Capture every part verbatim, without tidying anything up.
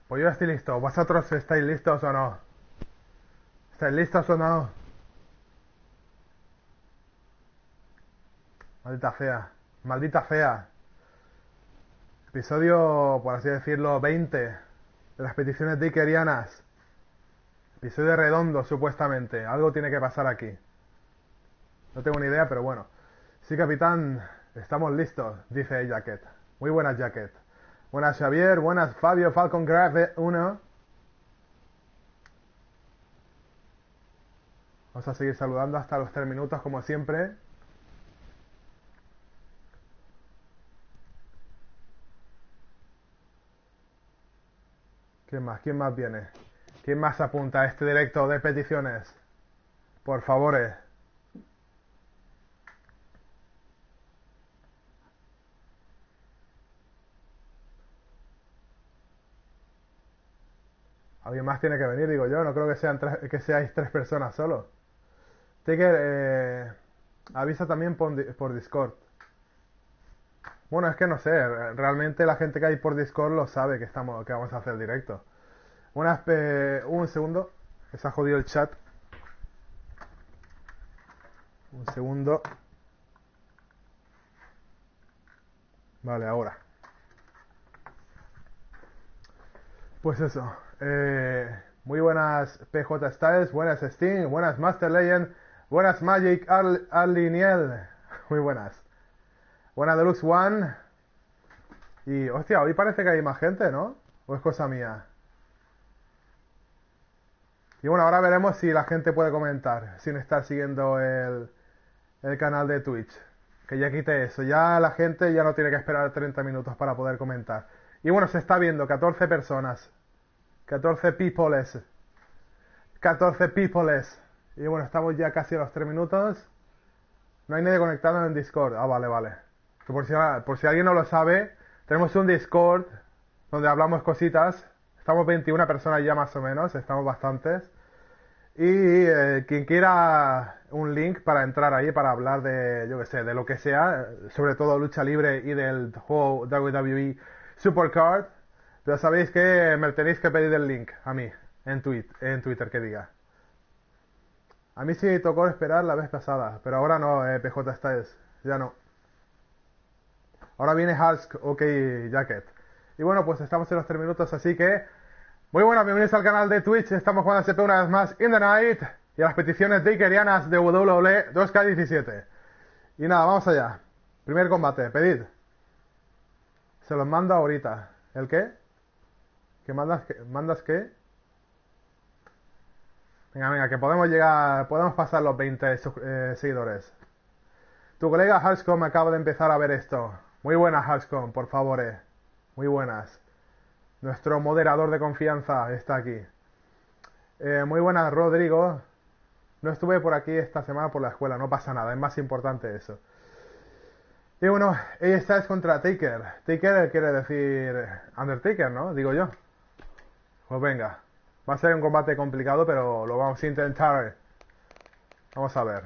Pues yo estoy listo. ¿Vosotros estáis listos o no? ¿Estáis listos o no? Maldita fea. Maldita fea. Episodio, por así decirlo, veinte de las peticiones dickerianas. Episodio redondo, supuestamente. Algo tiene que pasar aquí. No tengo ni idea, pero bueno. Sí, capitán. Estamos listos, dice Jacket. Muy buenas, Jacket. Buenas, Xavier. Buenas, Fabio Falcon Graph uno. Vamos a seguir saludando hasta los tres minutos, como siempre. ¿Quién más? ¿Quién más viene? ¿Quién más apunta a este directo de peticiones? Por favor. Eh. Alguien más tiene que venir, digo yo. No creo que sean tres, que seáis tres personas solo. Ticker, eh, avisa también por, por Discord. Bueno, es que no sé. Realmente la gente que hay por Discord lo sabe que estamos, que vamos a hacer directo. Una, eh, un segundo. Que se ha jodido el chat. Un segundo. Vale, ahora. Pues eso. Eh, muy buenas P J Styles, buenas Sting, buenas Master Legend, buenas Magic Arl Arliniel. Muy buenas. Buenas Deluxe One. Y, hostia, hoy parece que hay más gente, ¿no? ¿O es cosa mía? Y bueno, ahora veremos si la gente puede comentar sin estar siguiendo el, el canal de Twitch. Que ya quité eso. Ya la gente ya no tiene que esperar treinta minutos para poder comentar. Y bueno, se está viendo catorce personas. catorce peoples. catorce peoples. Y bueno, estamos ya casi a los tres minutos. No hay nadie conectado en Discord. Ah, vale, vale. Que por si, por si alguien no lo sabe, tenemos un Discord donde hablamos cositas. Estamos veintiuna personas ya más o menos. Estamos bastantes. Y eh, quien quiera un link para entrar ahí para hablar de, yo que sé, de lo que sea, sobre todo lucha libre y del juego W W E Supercard, ya sabéis que me tenéis que pedir el link a mí, en, tweet, en Twitter, que diga. A mí sí tocó esperar la vez pasada, pero ahora no, eh, P J Styles, ya no. Ahora viene Husk, ok, Jacket. Y bueno, pues estamos en los tres minutos, así que... Muy buenas, bienvenidos al canal de Twitch, estamos jugando a C P una vez más, In The Night, y a las peticiones dickerianas de W W E dos K diecisiete. Y nada, vamos allá. Primer combate, pedid. Se los mando ahorita. ¿El qué? ¿Qué mandas? ¿Qué? ¿Mandas qué? Venga, venga, que podemos llegar, podemos pasar los veinte eh, seguidores. Tu colega Halscom acaba de empezar a ver esto. Muy buenas, Halscom, por favor. Eh. Muy buenas. Nuestro moderador de confianza está aquí. Eh, muy buenas, Rodrigo. No estuve por aquí esta semana por la escuela, no pasa nada, es más importante eso. Y bueno, ella está es contra Taker. Taker quiere decir Undertaker, ¿no? Digo yo. Pues venga. Va a ser un combate complicado, pero lo vamos a intentar. Vamos a ver.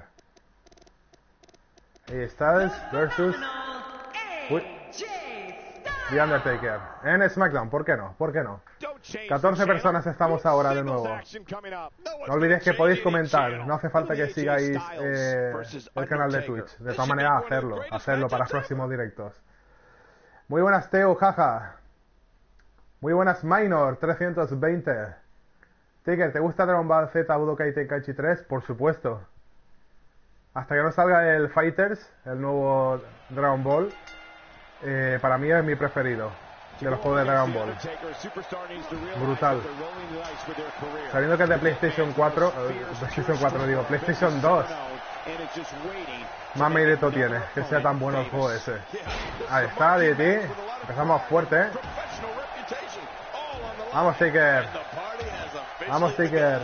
A Styles versus... Uy. The Undertaker. En SmackDown, ¿por qué no? ¿Por qué no? catorce personas estamos ahora de nuevo. No olvidéis que podéis comentar. No hace falta que sigáis eh, el canal de Twitch. De todas maneras, hacerlo. Hacerlo para próximos directos. Muy buenas, Teo, jaja. Muy buenas, Minor, trescientos veinte. Tiger, ¿te gusta Dragon Ball Z Budokai Tenkaichi tres? Por supuesto. Hasta que no salga el Fighters, el nuevo Dragon Ball, eh, para mí es mi preferido de los juegos de Dragon Ball. Brutal. Sabiendo que es de PlayStation cuatro, eh, PlayStation cuatro digo, PlayStation dos. Más mérito tiene que sea tan bueno el juego ese. Ahí está, D D T. Empezamos fuerte, ¿eh? Vamos, Taker. Vamos, Taker.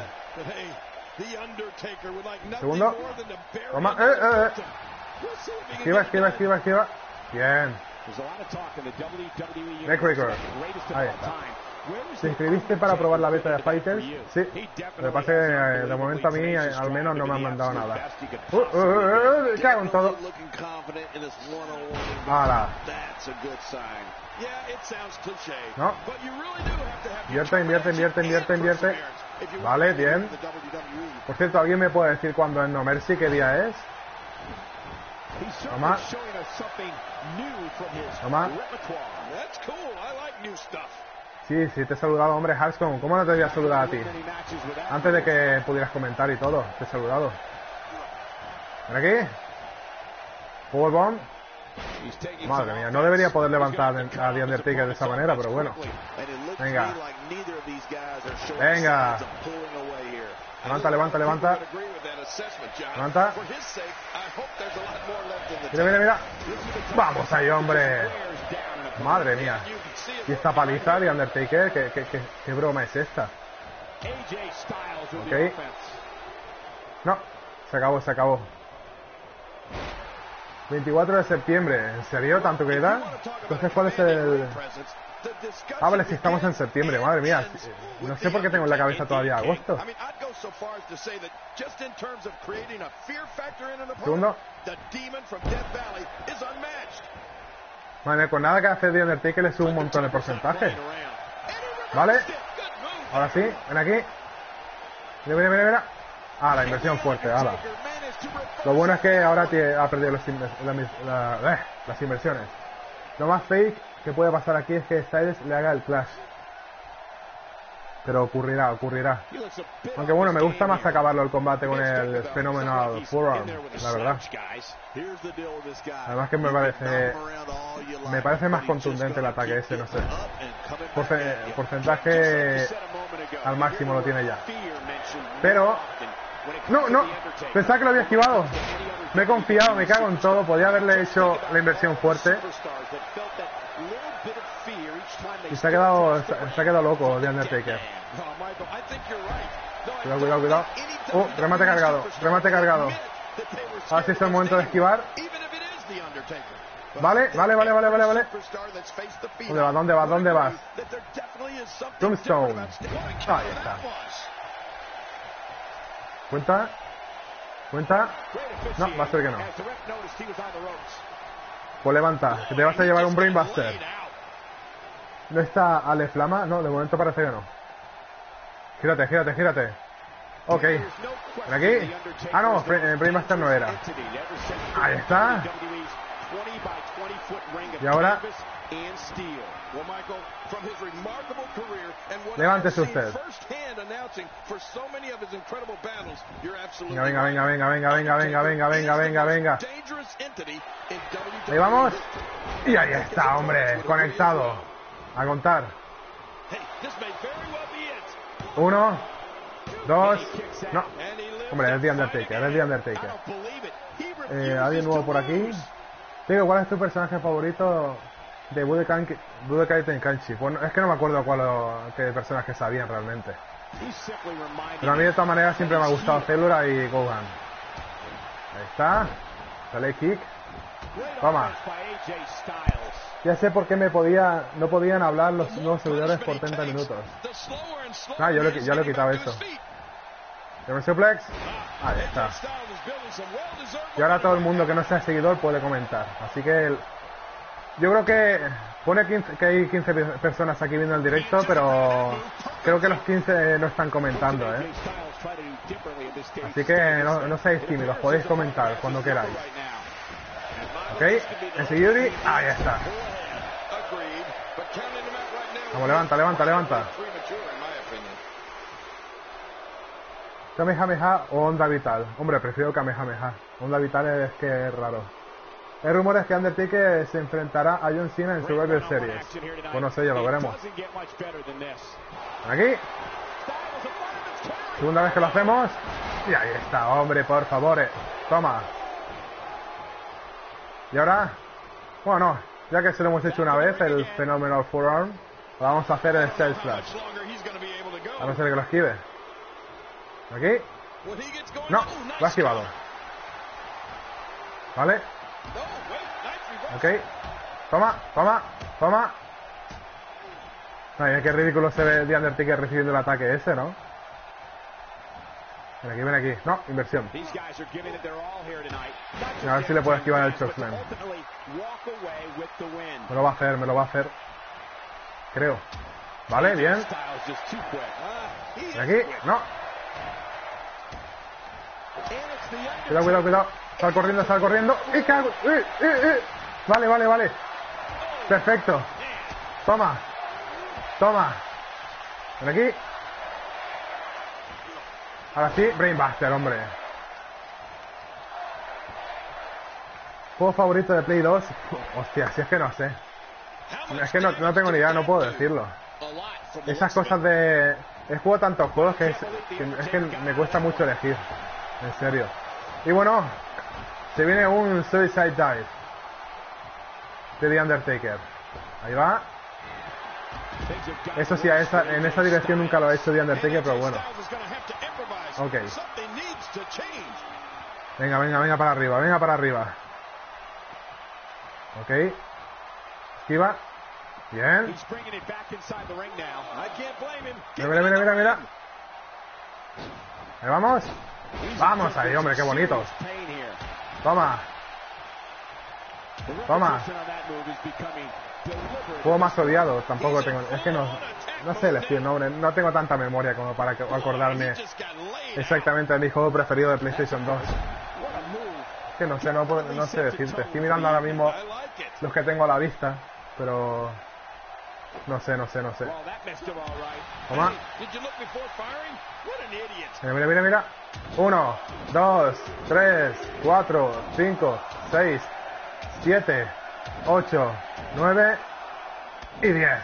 Segundo. Toma. Eh, eh, eh. Esquiva, esquiva, esquiva, esquiva. Bien. Neckbreaker. Ahí está. ¿Te inscribiste para probar la beta de Fighters? Sí. Lo que pasa es que eh, de momento a mí eh, al menos no me han mandado nada. Uh, uh, uh, uh, cago en todo. ¡Hala! No. Invierte, invierte, invierte, invierte, invierte. Vale, bien. Por cierto, ¿alguien me puede decir cuándo es No Mercy? ¿Qué día es? Toma. Toma. Sí, sí, te he saludado, hombre, Hearthstone. ¿Cómo no te voy a saludar a ti? Antes de que pudieras comentar y todo, te he saludado. Ven aquí. Powerbomb. Madre mía, no debería poder levantar a The Undertaker de esa manera, pero bueno. Venga. Venga. Levanta, levanta, levanta. Levanta. Mira, mira, mira. Vamos ahí, hombre. Madre mía. Y esta paliza de Undertaker, ¿qué, qué, qué, qué broma es esta? Ok. No, se acabó, se acabó. veinticuatro de septiembre, ¿en serio? ¿Tanto queda? Entonces, ¿cuál es el...? Ah, vale, si estamos en septiembre, madre mía. No sé por qué tengo en la cabeza todavía agosto. Segundo. Madre mía, con nada que hacer de Undertaker le sube un montón el porcentaje. Vale. Ahora sí, ven aquí. Mira, mira, mira, mira. Ah, la inversión fuerte, ala. Lo bueno es que ahora ha perdido los inver la, la, eh, las inversiones. Lo más fake que puede pasar aquí es que Styles le haga el clash. Pero ocurrirá, ocurrirá. Aunque bueno, me gusta más acabarlo el combate con el Phenomenal Forearm, la verdad. Además que me parece... Me parece más contundente el ataque ese, no sé. Porce porcentaje al máximo lo tiene ya. Pero... No, no, pensaba que lo había esquivado. Me he confiado, me cago en todo. Podía haberle hecho la inversión fuerte. Y se ha quedado, se ha quedado loco The Undertaker. Cuidado, cuidado, cuidado. Oh, remate cargado, remate cargado. A ver si es el momento de esquivar. Vale, vale, vale, vale, vale, vale. ¿Dónde vas? ¿Dónde vas? ¿Dónde vas? Tombstone. Ahí está. ¿Cuenta? ¿Cuenta? No, va a ser que no. Pues levanta, que te vas a llevar un Brainbuster. ¿No está Ale Flama? No, de momento parece que no. Gírate, gírate, gírate. Ok. ¿Ven aquí? Ah, no, Brainbuster no era. Ahí está. Y ahora... Levántese usted. Venga, venga, venga, venga, venga, venga, venga, venga, venga, venga, venga. Ahí vamos. Y ahí está, hombre, conectado. A contar. Uno, dos, no. Hombre, es The Undertaker, es The Undertaker. Eh, ¿Alguien nuevo por aquí? Digo, ¿cuál es tu personaje favorito de Budokai Tenkaichi? Bueno, es que no me acuerdo cuál qué personajes sabían realmente. Pero a mí de todas maneras siempre me ha gustado Cellura y Gohan. Ahí está. Sale kick. Toma. Ya sé por qué me podía, no podían hablar los nuevos seguidores por treinta minutos. Ah, yo lo, ya lo he quitado eso. German Suplex. Ahí está. Y ahora todo el mundo que no sea seguidor puede comentar. Así que el, yo creo que pone quince, que hay quince personas aquí viendo el directo, pero creo que los quince no están comentando, ¿eh? Así que no, no seáis tímidos, podéis comentar cuando queráis. Ok, en Security, ahí está. Vamos, levanta, levanta, levanta. Kamehameha o Onda Vital. Hombre, prefiero Kamehameha. Onda Vital es que es raro. Hay rumores que Undertaker se enfrentará a John Cena en Survivor Series. Pues no sé, ya lo veremos. Aquí. Segunda vez que lo hacemos. Y ahí está, hombre, por favor. Toma. Y ahora... Bueno, ya que se lo hemos hecho una vez, el Phenomenal Forearm, vamos a hacer el Style Slash. A no ser que lo esquive. Aquí. No, lo ha esquivado. Vale. Ok. Toma, toma, toma. Ay, qué ridículo se ve The Undertaker recibiendo el ataque ese, ¿no? Ven aquí, ven aquí. No, inversión. A ver si le puedo esquivar el chokeslam. Me lo va a hacer, me lo va a hacer. Creo. Vale, bien. Ven aquí. No. Cuidado, cuidado, cuidado. Sal corriendo, sal corriendo. ¡Y cago! ¡Eh, eh, eh! Vale, vale, vale. Perfecto. Toma. Toma. Ven aquí. Ahora sí, Brainbuster, hombre. Juego favorito de Play dos. Hostia, si es que no sé. Es que no, no tengo ni idea, no puedo decirlo. Esas cosas de... He jugado tantos juegos que es, que es que me cuesta mucho elegir. En serio. Y bueno, se viene un Suicide Dive de The Undertaker. Ahí va. Eso sí, a esa, en esa dirección nunca lo ha hecho The Undertaker, pero bueno. Ok. Venga, venga, venga para arriba, venga para arriba. Ok. Esquiva. Bien. Mira, mira, mira, mira, mira. Ahí vamos. Vamos ahí, hombre, qué bonito. Toma. Toma. Juego más odiado, tampoco tengo. Es que no, no sé elegir nombre, no tengo tanta memoria como para acordarme exactamente de mi juego preferido de PlayStation dos. Es que no sé, no, no sé decirte. Estoy mirando ahora mismo los que tengo a la vista, pero no sé, no sé, no sé. Toma. Mira, mira, mira, mira. Uno, dos, tres, cuatro, cinco, seis, siete, ocho, nueve y diez.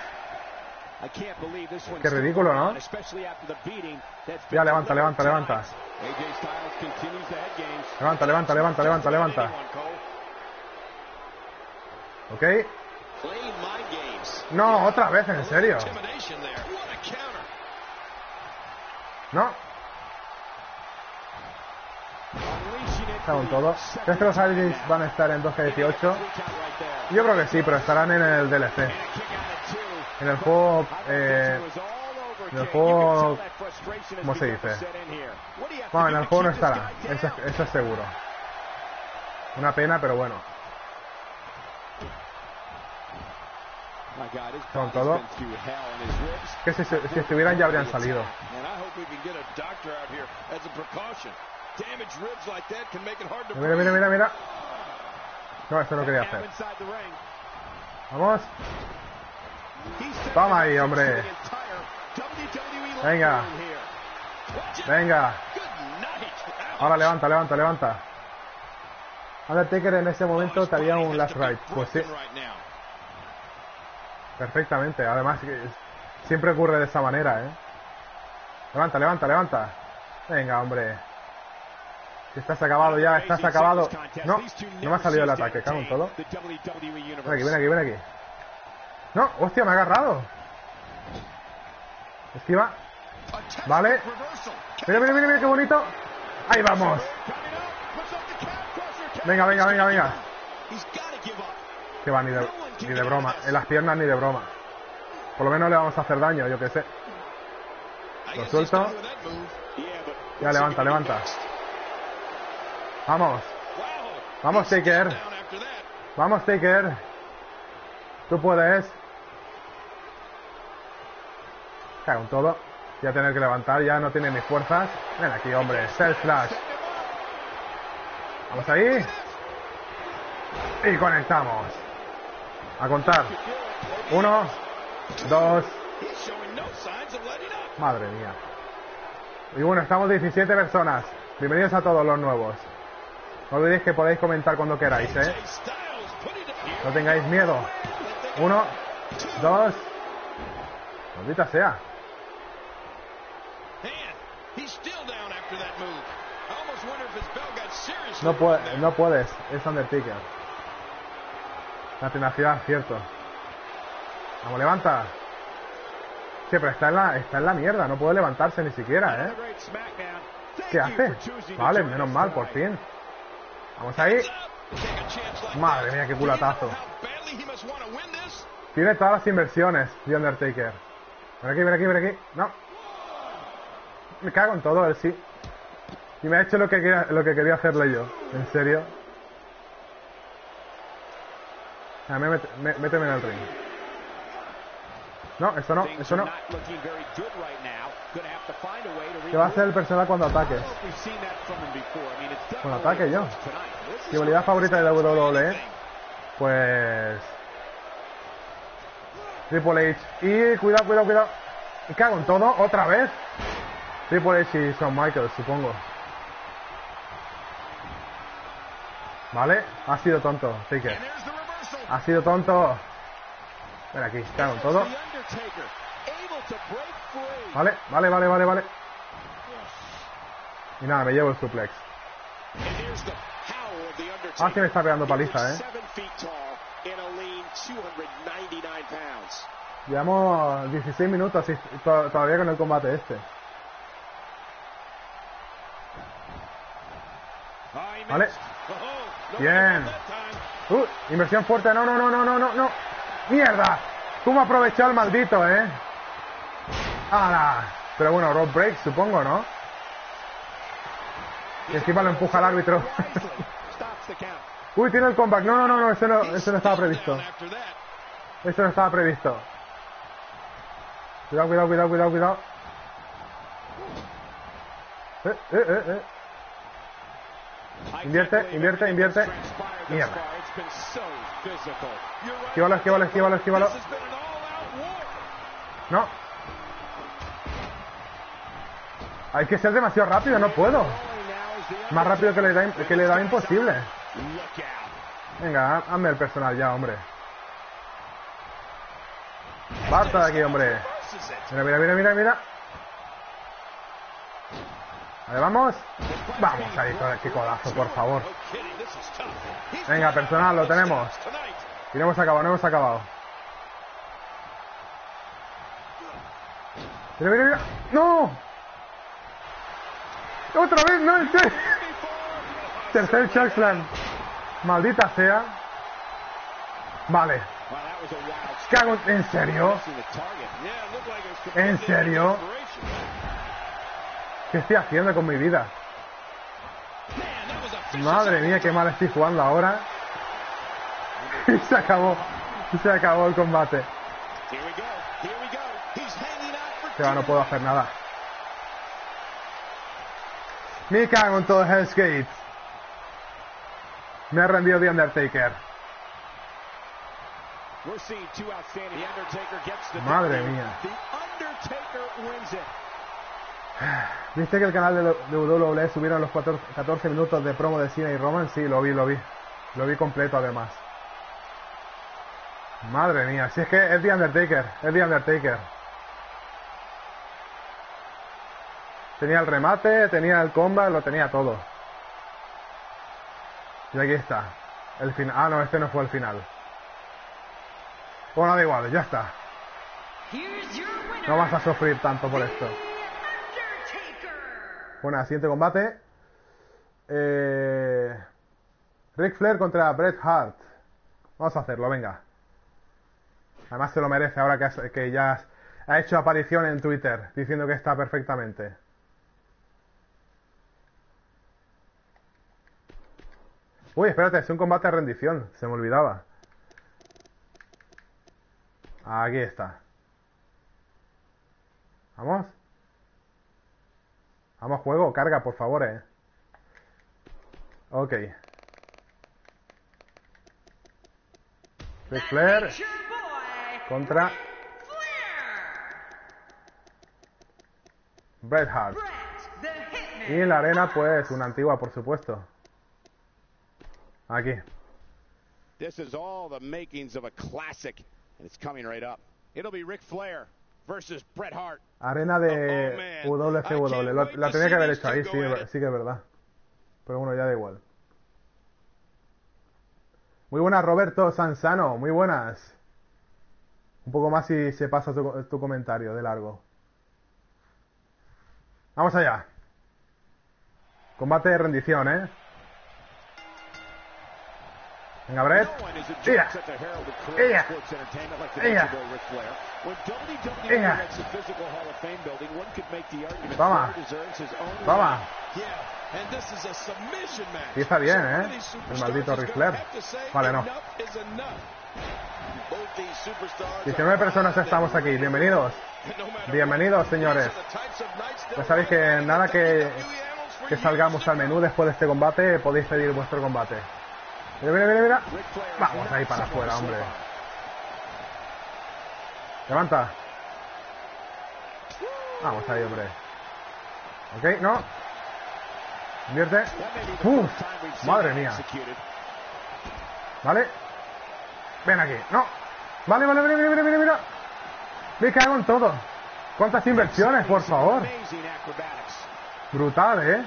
Qué ridículo, ¿no? Ya, levanta, levanta, levanta. Levanta, levanta, levanta, levanta, levanta. Ok. No, otra vez, en serio. No. Con todo. ¿Crees que los Aliens van a estar en dos K dieciocho? Yo creo que sí, pero estarán en el D L C. En el juego... Eh, en el juego... ¿Cómo se dice? Bueno, en el juego no estará. Eso, eso es seguro. Una pena, pero bueno. Con todo. Que si, si estuvieran ya habrían salido. Mira, mira, mira, mira. No, eso no quería hacer. Vamos. Toma ahí, hombre. Venga. Venga. Ahora levanta, levanta, levanta. Undertaker en ese momento te haría un last ride. Pues sí. Perfectamente. Además, siempre ocurre de esa manera, ¿eh? Levanta, levanta, levanta. Venga, hombre. Estás acabado ya, estás acabado. No, no me ha salido el ataque, cago en todo. Ven aquí, ven aquí, ven aquí. No, hostia, me ha agarrado. Esquiva. Vale. Mira, mira, mira, mira, qué bonito. Ahí vamos. Venga, venga, venga, venga. Que va, ni de, ni de broma. En las piernas ni de broma. Por lo menos le vamos a hacer daño, yo que sé. Lo suelto. Ya, levanta, levanta. Vamos. Vamos, Taker. Vamos, Taker. Tú puedes. Cago en todo. Voy a tener que levantar, ya no tiene mis fuerzas. Ven aquí, hombre. Self Flash. Vamos ahí. Y conectamos. A contar. Uno. Dos. Madre mía. Y bueno, estamos diecisiete personas. Bienvenidos a todos los nuevos. No olvidéis que podéis comentar cuando queráis, ¿eh? No tengáis miedo. Uno. Dos. Maldita sea. No, puede, no puedes, es Undertaker. La tenacidad, cierto. Vamos, levanta. Sí, pero está en, la, está en la mierda, no puede levantarse ni siquiera, ¿eh? ¿Qué hace? Vale, menos mal, por fin. Vamos ahí. Madre mía, qué culatazo. Tiene todas las inversiones de Undertaker. Ven aquí, ven aquí, ven aquí. No. Me cago en todo, él sí. Y me ha hecho lo que quería, lo que quería hacerle yo. En serio. A mí mete, me, méteme en el ring. No, eso no, eso no. ¿Qué va a hacer el personal cuando ataques? Cuando ataque yo. Mi habilidad favorita de W W E. Pues... Triple H. Y cuidado, cuidado, cuidado. Me cago en todo, otra vez. Triple H y Shawn Michaels, supongo. Vale, ha sido tonto, Taker. Ha sido tonto. Ven aquí, cago en todo. Vale, vale, vale, vale, vale. Y nada, me llevo el suplex. Ah, que me está pegando paliza, eh. Llevamos dieciséis minutos y todavía con el combate este. Vale. Bien. Uh, inversión fuerte. No, no, no, no, no, no, no. ¡Mierda! ¿Cómo aprovechó el maldito, eh? ¡Hala! Pero bueno, rope break, supongo, ¿no? Y encima lo empuja al árbitro. Uy, tiene el comeback. No, no, no, no, eso no, eso no estaba previsto. Eso no estaba previsto. Cuidado, cuidado, cuidado, cuidado, cuidado. Eh, eh, eh, eh. Invierte, invierte, invierte. Mierda. Esquívalo, esquívalo, esquívalo, esquívalo. No. Hay que ser demasiado rápido, no puedo. Más rápido que le da, que le da imposible. Venga, hazme el personal ya, hombre. Basta de aquí, hombre. Mira, mira, mira, mira, mira. Vale, vamos. Vamos ahí, qué codazo, por favor. Venga, personal, lo tenemos. Y no hemos acabado, no hemos acabado. Mira, mira, mira. ¡No! ¡Otra vez! ¡No, en serio! Tercer chokeslam. Maldita sea. Vale. Cago en... ¿En serio? ¿En serio? ¿Qué estoy haciendo con mi vida? Madre mía, qué mal estoy jugando ahora. Y se acabó. Y se acabó el combate. Ya no puedo hacer nada. Me cago en todo Hell's Gate. Me ha rendido The Undertaker. Madre mía. ¿Viste que el canal de W W E subieron los catorce minutos de promo de Cena y Roman? Sí, lo vi, lo vi. Lo vi completo además. Madre mía, si es que es The Undertaker, es The Undertaker. Tenía el remate, tenía el combat, lo tenía todo. Y aquí está. El final. Ah, no, este no fue el final. Bueno, da igual, ya está. No vas a sufrir tanto por esto. Bueno, siguiente combate. Eh... Ric Flair contra Bret Hart. Vamos a hacerlo, venga. Además se lo merece ahora que, has, que ya has, ha hecho aparición en Twitter diciendo que está perfectamente. Uy, espérate, es un combate de rendición. Se me olvidaba. Aquí está. Vamos. Vamos, juego, carga, por favor, eh. Ok. Ric Flair contra Bret Hart. Y en la arena, pues, una antigua, por supuesto. Aquí. This is all the makings of a classic, and it's coming right up. It'll be Ric Flair versus Bret Hart. Arena de W C W. Lo, la tenía que haber hecho ahí, sí, sí que es verdad. Pero bueno, ya da igual. Muy buenas, Roberto Sansano. Muy buenas. Un poco más si se pasa tu, tu comentario de largo. Vamos allá. Combate de rendición, ¿eh? Venga, Brett. ¡Ella! ¡Ella! ¡Ella! ¡Ella! Toma. Toma. Y está bien, ¿eh? El maldito Ric Flair. Vale, no. diecinueve personas estamos aquí. Bienvenidos. Bienvenidos, señores. Ya sabéis que nada que, que salgamos al menú después de este combate, podéis pedir vuestro combate. Mira, mira, mira, mira. Vamos ahí para afuera, hombre. Levanta. Vamos ahí, hombre. Ok, no. Invierte. Uf, madre mía. Vale. Ven aquí. No. Vale, vale, mira, mira, mira, mira. Me cago en todo. ¿Cuántas inversiones, por favor? Brutal, ¿eh?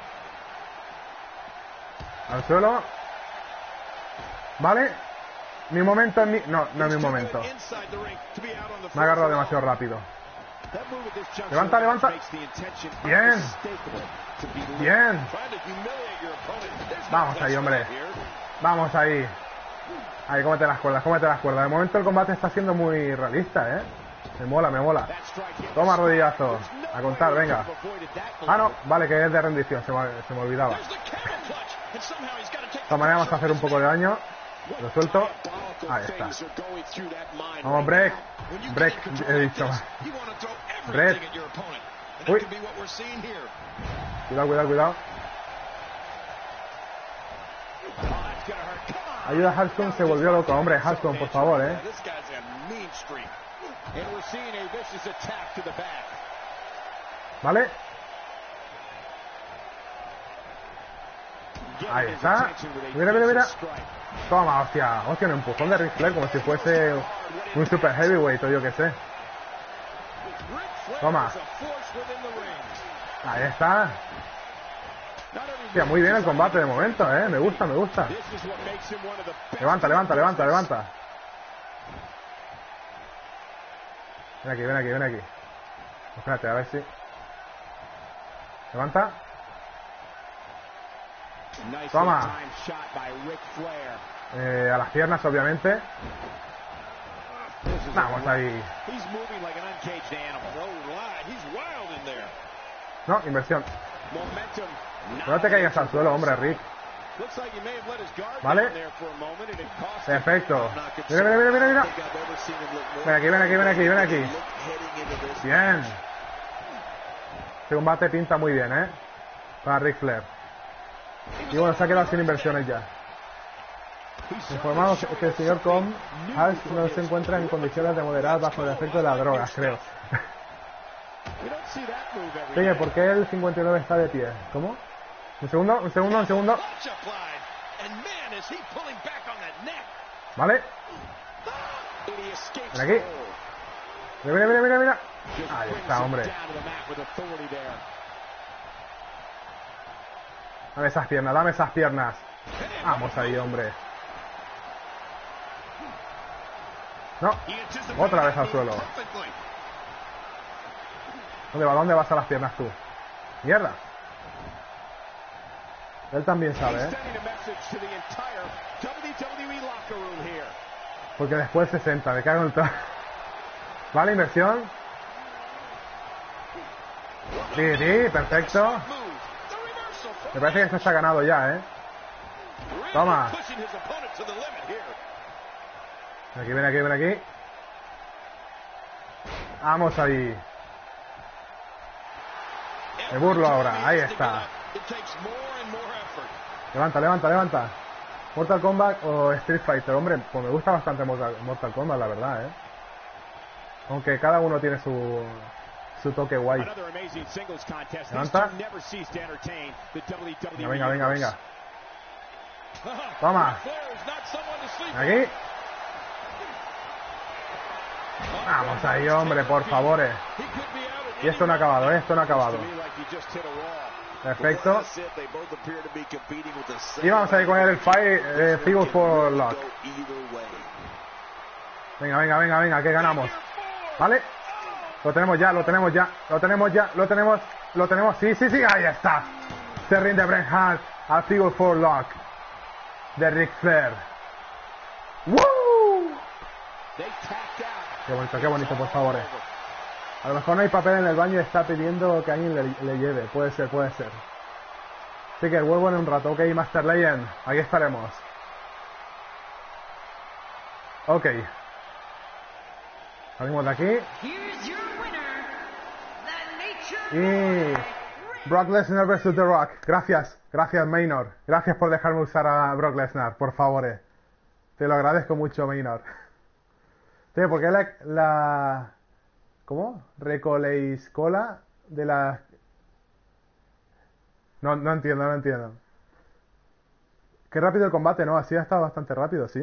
Al suelo. Vale. Mi momento es mi... No, no es mi momento. Me ha agarrado demasiado rápido. Levanta, levanta. Bien. Bien. Vamos ahí, hombre. Vamos ahí. Ahí, cómete las cuerdas, cómete las cuerdas. De momento el combate está siendo muy realista, ¿eh? Me mola, me mola. Toma rodillazo. A contar, venga. Ah, no. Vale, que es de rendición. Se me, se me olvidaba. De esta manera vamos a hacer un poco de daño. Lo suelto. Ahí está. Vamos, break. Break, he dicho. Break. Uy. Cuidado, cuidado, cuidado. Ayuda a Halston, se volvió loco. Hombre, Halston, por favor, eh. Vale. Ahí está. Mira, mira, mira. Toma, hostia. Hostia, un empujón de Ric Flair como si fuese un super heavyweight o yo que sé. Toma. Ahí está. Hostia, muy bien el combate de momento, eh. Me gusta, me gusta. Levanta, levanta, levanta, levanta. Ven aquí, ven aquí, ven aquí. Espérate, a ver si... Levanta. Toma. Eh, a las piernas, obviamente. Vamos ahí. No, inversión. No te caigas al suelo, hombre, Rick. Vale. Perfecto. Mira, mira, mira, mira, mira. Ven aquí, ven aquí, ven aquí, ven aquí. Bien. Este combate pinta muy bien, ¿eh? Para Ric Flair. Y bueno, se ha quedado sin inversiones ya. Informamos que el señor Com Hals no se encuentra en condiciones de moderar bajo el efecto de las drogas, creo. Oye, ¿por qué el cincuenta y nueve está de pie? ¿Cómo? Un segundo, un segundo, un segundo. Vale. Ven aquí. Mira, mira, mira, mira. Ahí está, hombre. Dame esas piernas, dame esas piernas. Vamos ahí, hombre. No. Otra vez al suelo. ¿Dónde va? ¿Dónde vas a las piernas tú? Mierda. Él también sabe, ¿eh? Porque después sesenta, me cago en todo. Vale, inversión. Sí, sí, perfecto. Me parece que esto está ganado ya, ¿eh? Toma. Ven aquí, ven aquí, ven aquí. Vamos ahí. Me burlo ahora, ahí está. Levanta, levanta, levanta. Mortal Kombat o Street Fighter, hombre, pues me gusta bastante Mortal, Mortal Kombat, la verdad, eh. Aunque cada uno tiene su su toque guay. Levanta. Venga, venga, venga, venga. Toma. Aquí. Vamos ahí, hombre, por favor. Eh. Y esto no ha acabado, ¿eh? Esto no ha acabado. Perfecto. Y vamos a ir con el fight, eh, Figure for Lock. Venga, venga, venga, venga, que ganamos. ¿Vale? Lo tenemos ya, lo tenemos ya, lo tenemos ya, lo tenemos, lo tenemos. Sí, sí, sí, ahí está. Se rinde Bret Hart al Figure for Lock de Ric Flair. ¡Woo! Qué bonito, qué bonito, por favor. A lo mejor no hay papel en el baño y está pidiendo que alguien le, le lleve. Puede ser, puede ser. Así que vuelvo en un rato. Ok, Master Legend. Aquí estaremos. Ok. Salimos de aquí. Y... Brock Lesnar versus The Rock. Gracias, gracias Maynor. Gracias por dejarme usar a Brock Lesnar, por favor. Te lo agradezco mucho, Maynor. Sí, porque la... la... ¿Cómo? Recoleiscola de la... No, no entiendo, no entiendo. Qué rápido el combate, ¿no? Así ha estado bastante rápido, sí.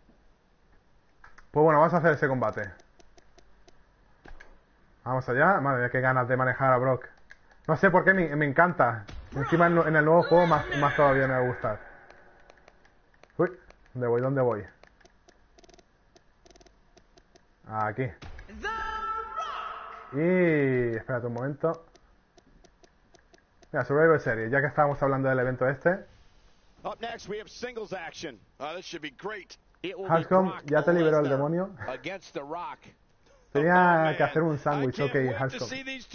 Pues bueno, vamos a hacer ese combate. Vamos allá. Madre mía, qué ganas de manejar a Brock. No sé por qué me, me encanta. Encima en, en el nuevo juego más, más todavía me va a gustar. Uy, ¿dónde voy? ¿Dónde voy? Aquí. Y... espérate un momento. Mira, Survivor Series, ya que estábamos hablando del evento este. Halcom, ¿ya te liberó el demonio? Tenía que hacer un sándwich, ok, Halcom.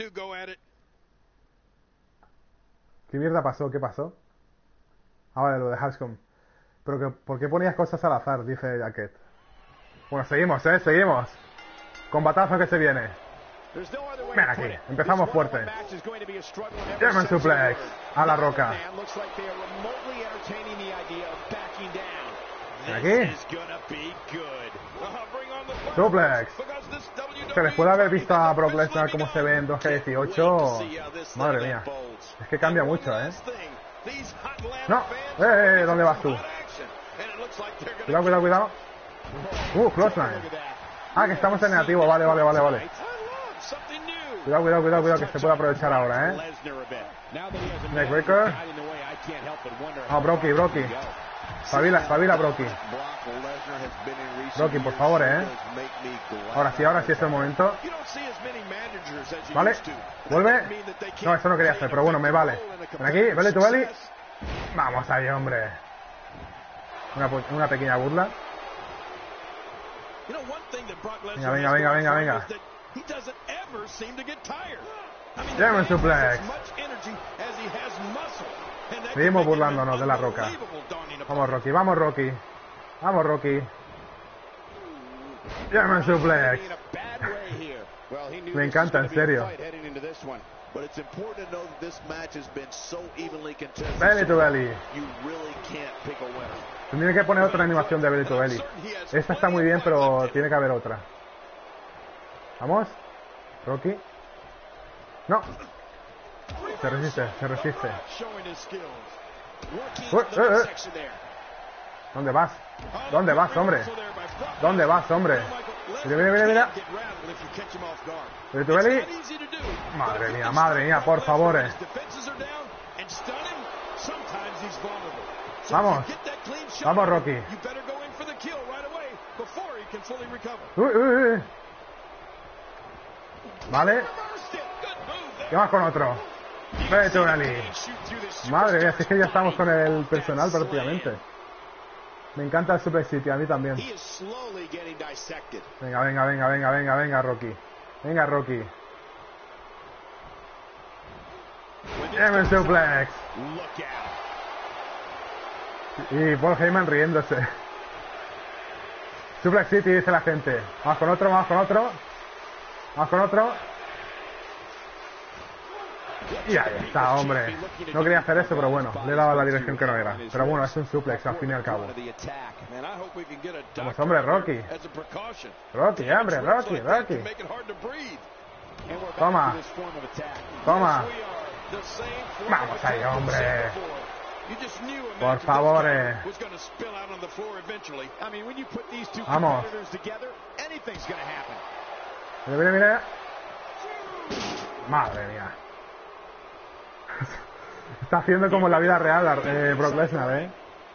¿Qué mierda pasó? ¿Qué pasó? Ah, vale, lo de Halcom. Pero que, ¿por qué ponías cosas al azar? Dice Jacket. Bueno, seguimos, eh, seguimos. Combatazo que se viene. Ven aquí, empezamos fuerte. German Suplex a la Roca. Ven aquí. Suplex. Se les puede haber visto a Brock Lesnar como se ve en dos K dieciocho. Madre mía. Es que cambia mucho, ¿eh? No. Eh, ¿dónde vas tú? Cuidado, cuidado, cuidado. Uh, clothesline. Ah, que estamos en negativo. Vale, vale, vale, vale. Cuidado, cuidado, cuidado, cuidado, que se puede aprovechar ahora, ¿eh? Neckbreaker. Ah, Brocky, Brocky. Espabila, espabila, Brocky. Brocky, por favor, ¿eh? Ahora sí, ahora sí es el momento. Vale. Vuelve. No, eso no quería hacer, pero bueno, me vale. Ven aquí, belly to belly. Vamos ahí, hombre. Una, una pequeña burla. Venga, venga, venga, venga, venga. German Suplex. Seguimos burlándonos de la Roca. Vamos, Rocky, vamos, Rocky. Vamos, Rocky. German Suplex. Me encanta, en serio. Belly to belly. Tiene que poner otra animación de belly to belly. Esta está muy bien, pero tiene que haber otra. Vamos. Rocky. No. Se resiste, se resiste. Uh, uh, uh. ¿Dónde vas? ¿Dónde vas, hombre? ¿Dónde vas, hombre? Mira, mira, mira, mira. Belly to belly. Madre mía, madre mía, por favor. Vamos. Vamos, Rocky. Uy, uy, uy. Vale. ¿Qué más con otro? Belly to belly. Madre mía, si es que ya estamos con el personal prácticamente. Me encanta el Suplex City, a mí también. Venga, venga, venga, venga, venga, venga, Rocky. Venga, Rocky. German Suplex. Y Paul Heyman riéndose. Suplex City, dice la gente. Vamos con otro, vamos con otro. Vamos con otro. Y ahí está, hombre. No quería hacer eso, pero bueno, le he dado la dirección que no era. Pero bueno, es un suplex al fin y al cabo. Vamos, hombre, Rocky. Rocky, hombre, Rocky, Rocky. Toma. Toma. Vamos ahí, hombre. Por favor. Eh. Vamos. Mira, mira, mira. Madre mía. Está haciendo como en la vida real eh, Brock Lesnar, eh.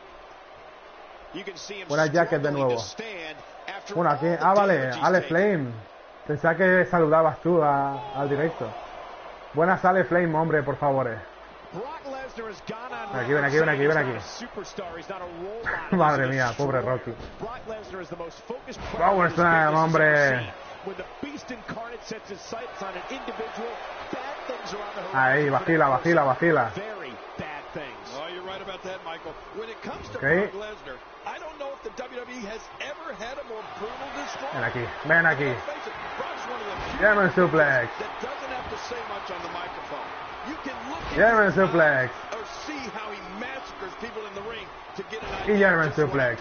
Buena Jacket de nuevo. Bueno, aquí. Ah, vale. Ale Flame. Pensaba que saludabas tú a, al directo. Buenas, Ale Flame, hombre, por favor. Eh. Aquí, ven aquí, ven aquí, ven aquí. Madre mía, pobre Rocky. Power Slam, hombre. Ahí, vacila, vacila, vacila. Okay. Ven aquí, ven aquí. German suplex. German suplex. Y German suplex.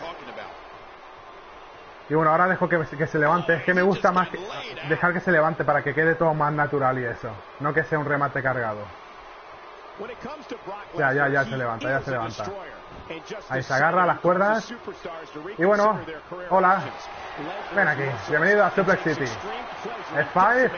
Y bueno, ahora dejo que, que se levante. Es que me gusta más que, dejar que se levante para que quede todo más natural y eso. No que sea un remate cargado. Ya, ya, ya se levanta, ya se levanta. Ahí se agarra a las cuerdas. Y bueno, hola. Ven aquí, bienvenido a Suplex City. F cinco.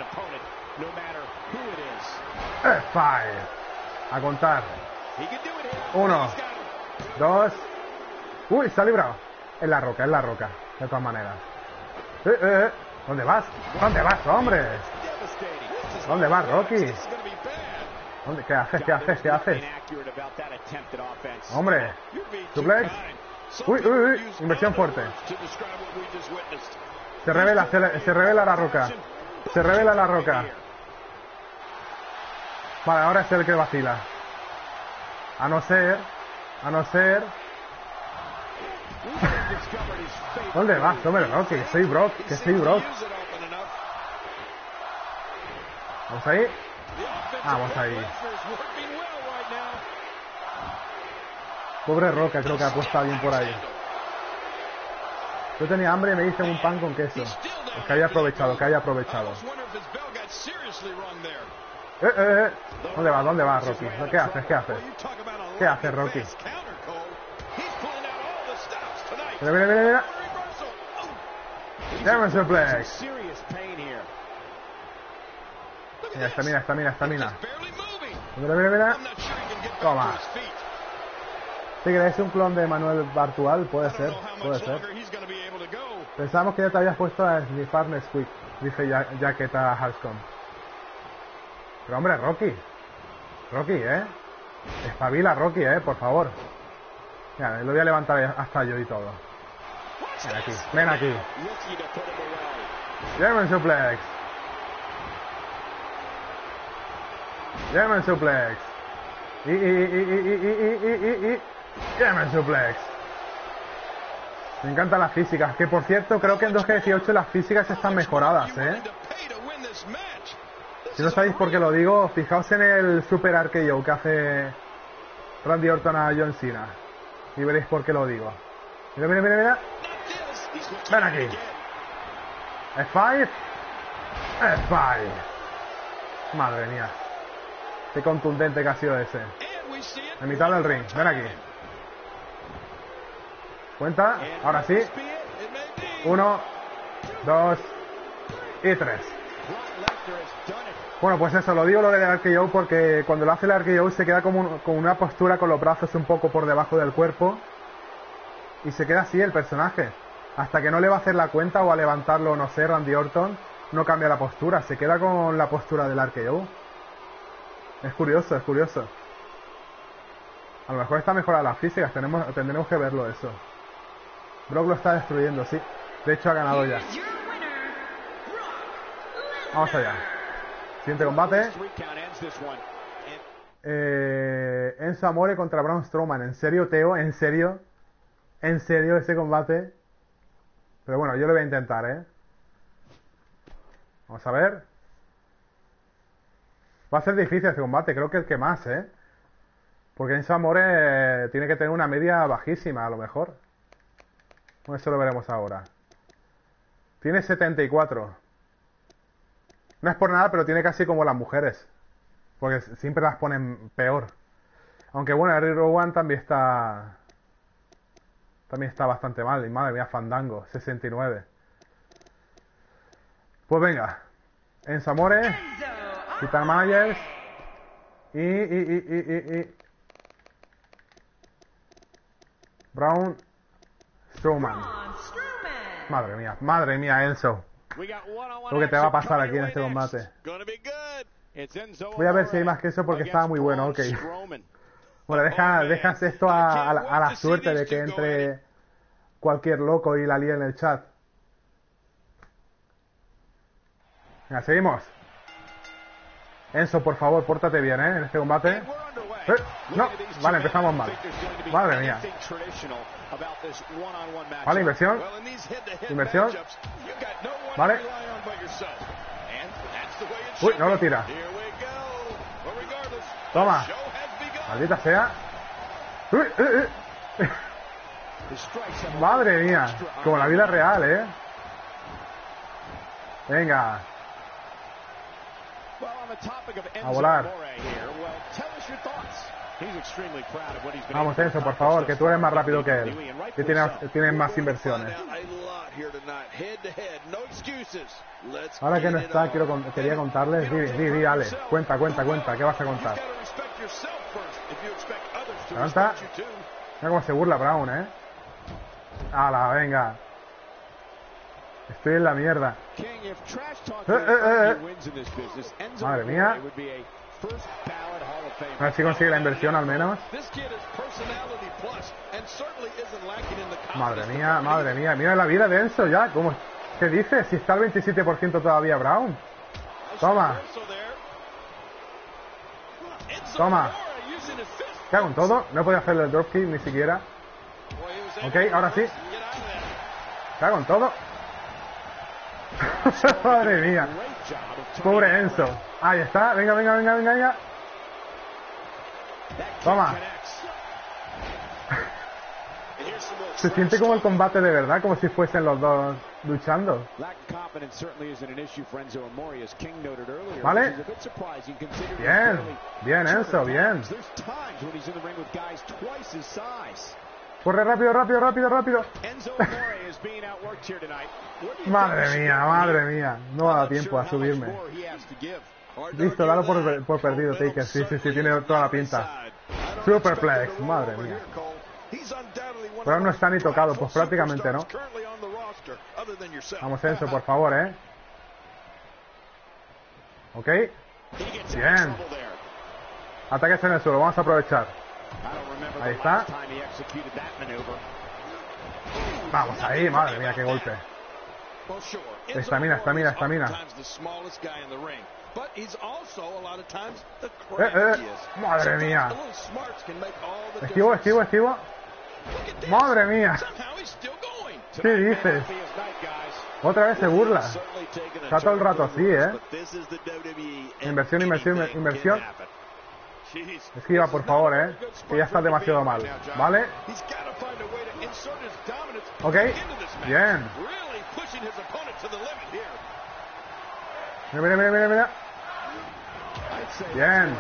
F cinco. A contar. Uno. Dos. Uy, se ha librado. Es la roca, es la roca. De todas maneras. Eh, eh. ¿Dónde vas? ¿Dónde vas, hombre? ¿Dónde vas, Rocky? ¿Dónde? ¿Qué haces? ¿Qué haces? ¿Qué haces? Hombre. Suplex. Uy, uy, uy. Inversión fuerte. Se revela, se, se revela la roca. Se revela la roca. Vale, ahora es el que vacila. A no ser... A no ser... ¿Dónde vas, hombre, Rocky? Que soy Brock, que soy Brock. Vamos ahí. Vamos ahí. Pobre Roca, creo que ha puesto bien por ahí. Yo tenía hambre y me hice un pan con queso. Pues que haya aprovechado, que haya aprovechado. Eh, eh, eh. ¿Dónde vas? ¿Dónde vas, Rocky? ¿Qué haces? ¿Qué haces? ¿Qué haces, Rocky? Mira, mira, mira, mira. German suplex. Mira, estamina, estamina, estamina. Mira, mira, mira. Toma. ¿Sí que es un clon de Manuel Bartual? Puede ser, puede ser. Pensamos que ya te habías puesto a snifar Nesquik, dice ya Jaqueta Halscom. Pero hombre, Rocky. Rocky, ¿eh? Espabila, Rocky, ¿eh? Por favor. Mira, lo voy a levantar hasta yo y todo. Ven aquí, ven aquí. German suplex. German suplex. Y, y, y, y, y, y, y, y, y. German suplex. Me encantan las físicas. Que por cierto, creo que en dos K dieciocho las físicas están mejoradas, ¿eh? Si no sabéis por qué lo digo, fijaos en el Super R K O que hace Randy Orton a John Cena. Y veréis por qué lo digo. Mira, mira, mira, mira. Ven aquí. F cinco. F cinco. Madre mía. Qué contundente que ha sido ese. En mitad del ring. Ven aquí. Cuenta. Ahora sí. Uno. Dos. Y tres. Bueno, pues eso, lo digo lo del R K O porque cuando lo hace el R K O se queda como un, con una postura con los brazos un poco por debajo del cuerpo. Y se queda así el personaje. Hasta que no le va a hacer la cuenta o a levantarlo, no sé, Randy Orton, no cambia la postura. Se queda con la postura del R K O. Es curioso, es curioso. A lo mejor está mejorada las físicas, tenemos, tendremos que verlo eso. Brock lo está destruyendo, sí. De hecho ha ganado ya. Vamos allá. Siguiente combate. Eh, Enzo Amore contra Braun Strowman. ¿En serio, Teo? ¿En serio? ¿En serio ese combate? Pero bueno, yo lo voy a intentar, ¿eh? Vamos a ver. Va a ser difícil este combate, creo que el que más, ¿eh? Porque Enzo Amore tiene que tener una media bajísima, a lo mejor. Bueno, eso lo veremos ahora. Tiene setenta y cuatro. No es por nada, pero tiene casi como las mujeres. Porque siempre las ponen peor. Aunque bueno, Eric Rowan también está... También está bastante mal. Y madre mía, Fandango, sesenta y nueve. Pues venga. Enzo Amore. Titan Myers. Y, y, y, y, y, y. Braun Strowman. Madre mía, madre mía, Enzo. Lo que te va a pasar aquí en este combate. Voy a ver si hay más que eso porque estaba muy bueno, ok. Bueno, deja, dejas esto a, a, la, a la suerte de que entre cualquier loco y la líe en el chat. Venga, seguimos. Enzo, por favor, pórtate bien, ¿eh? En este combate. ¿Eh? No, vale, empezamos mal. Madre mía. Vale, inversión. Inversión. Vale. Uy, no lo tira. Toma. Maldita sea. Uy, uh, uh. Madre mía. Como la vida real, ¿eh? Venga. A volar. Vamos, Enzo, por favor, que tú eres más rápido que él. Que tienes, tienes más inversiones. Ahora que no está, quiero, quería contarles. Di, di, di, dale. Cuenta, cuenta, cuenta. ¿Qué vas a contar? Levanta. Mira cómo se burla Brown, ¿eh? ¡Hala, venga! Estoy en la mierda. Eh, eh, eh. Madre mía. A ver si consigue la inversión al menos. Madre mía, madre mía. Mira la vida de Enzo ya. ¿Cómo? ¿Qué dice? Si está al veintisiete por ciento todavía Brown. Toma. Toma. ¿Qué hago en todo? No podía hacerle el dropkick ni siquiera. Ok, ahora sí. ¿Qué hago en todo? Madre mía. Pobre Enzo. Ahí está. Venga, venga, venga, venga, venga. Toma. Se siente como el combate de verdad, como si fuesen los dos luchando. Vale. Bien. Bien, Enzo, bien. Corre rápido, rápido, rápido, rápido. Madre mía, madre mía. No va a dar tiempo a subirme. Listo, dalo por, por perdido, Taker. Sí, sí, sí, tiene toda la pinta. Superplex, madre mía. Pero no está ni tocado, pues prácticamente no. Vamos, Enzo, por favor, ¿eh? Ok. Bien. Ataques en el suelo, vamos a aprovechar. Ahí está. Vamos ahí, madre mía, qué golpe. Estamina, estamina, estamina. Eh, eh, madre mía. Esquivo, esquivo, esquivo. Madre mía. ¿Qué dices? Otra vez se burla. Está todo el rato así, ¿eh? Inversión, inversión, inversión. Esquiva, por favor, ¿eh? Que ya está demasiado mal. ¿Vale? Ok. Bien. Mira, mira, mira, mira. Bien.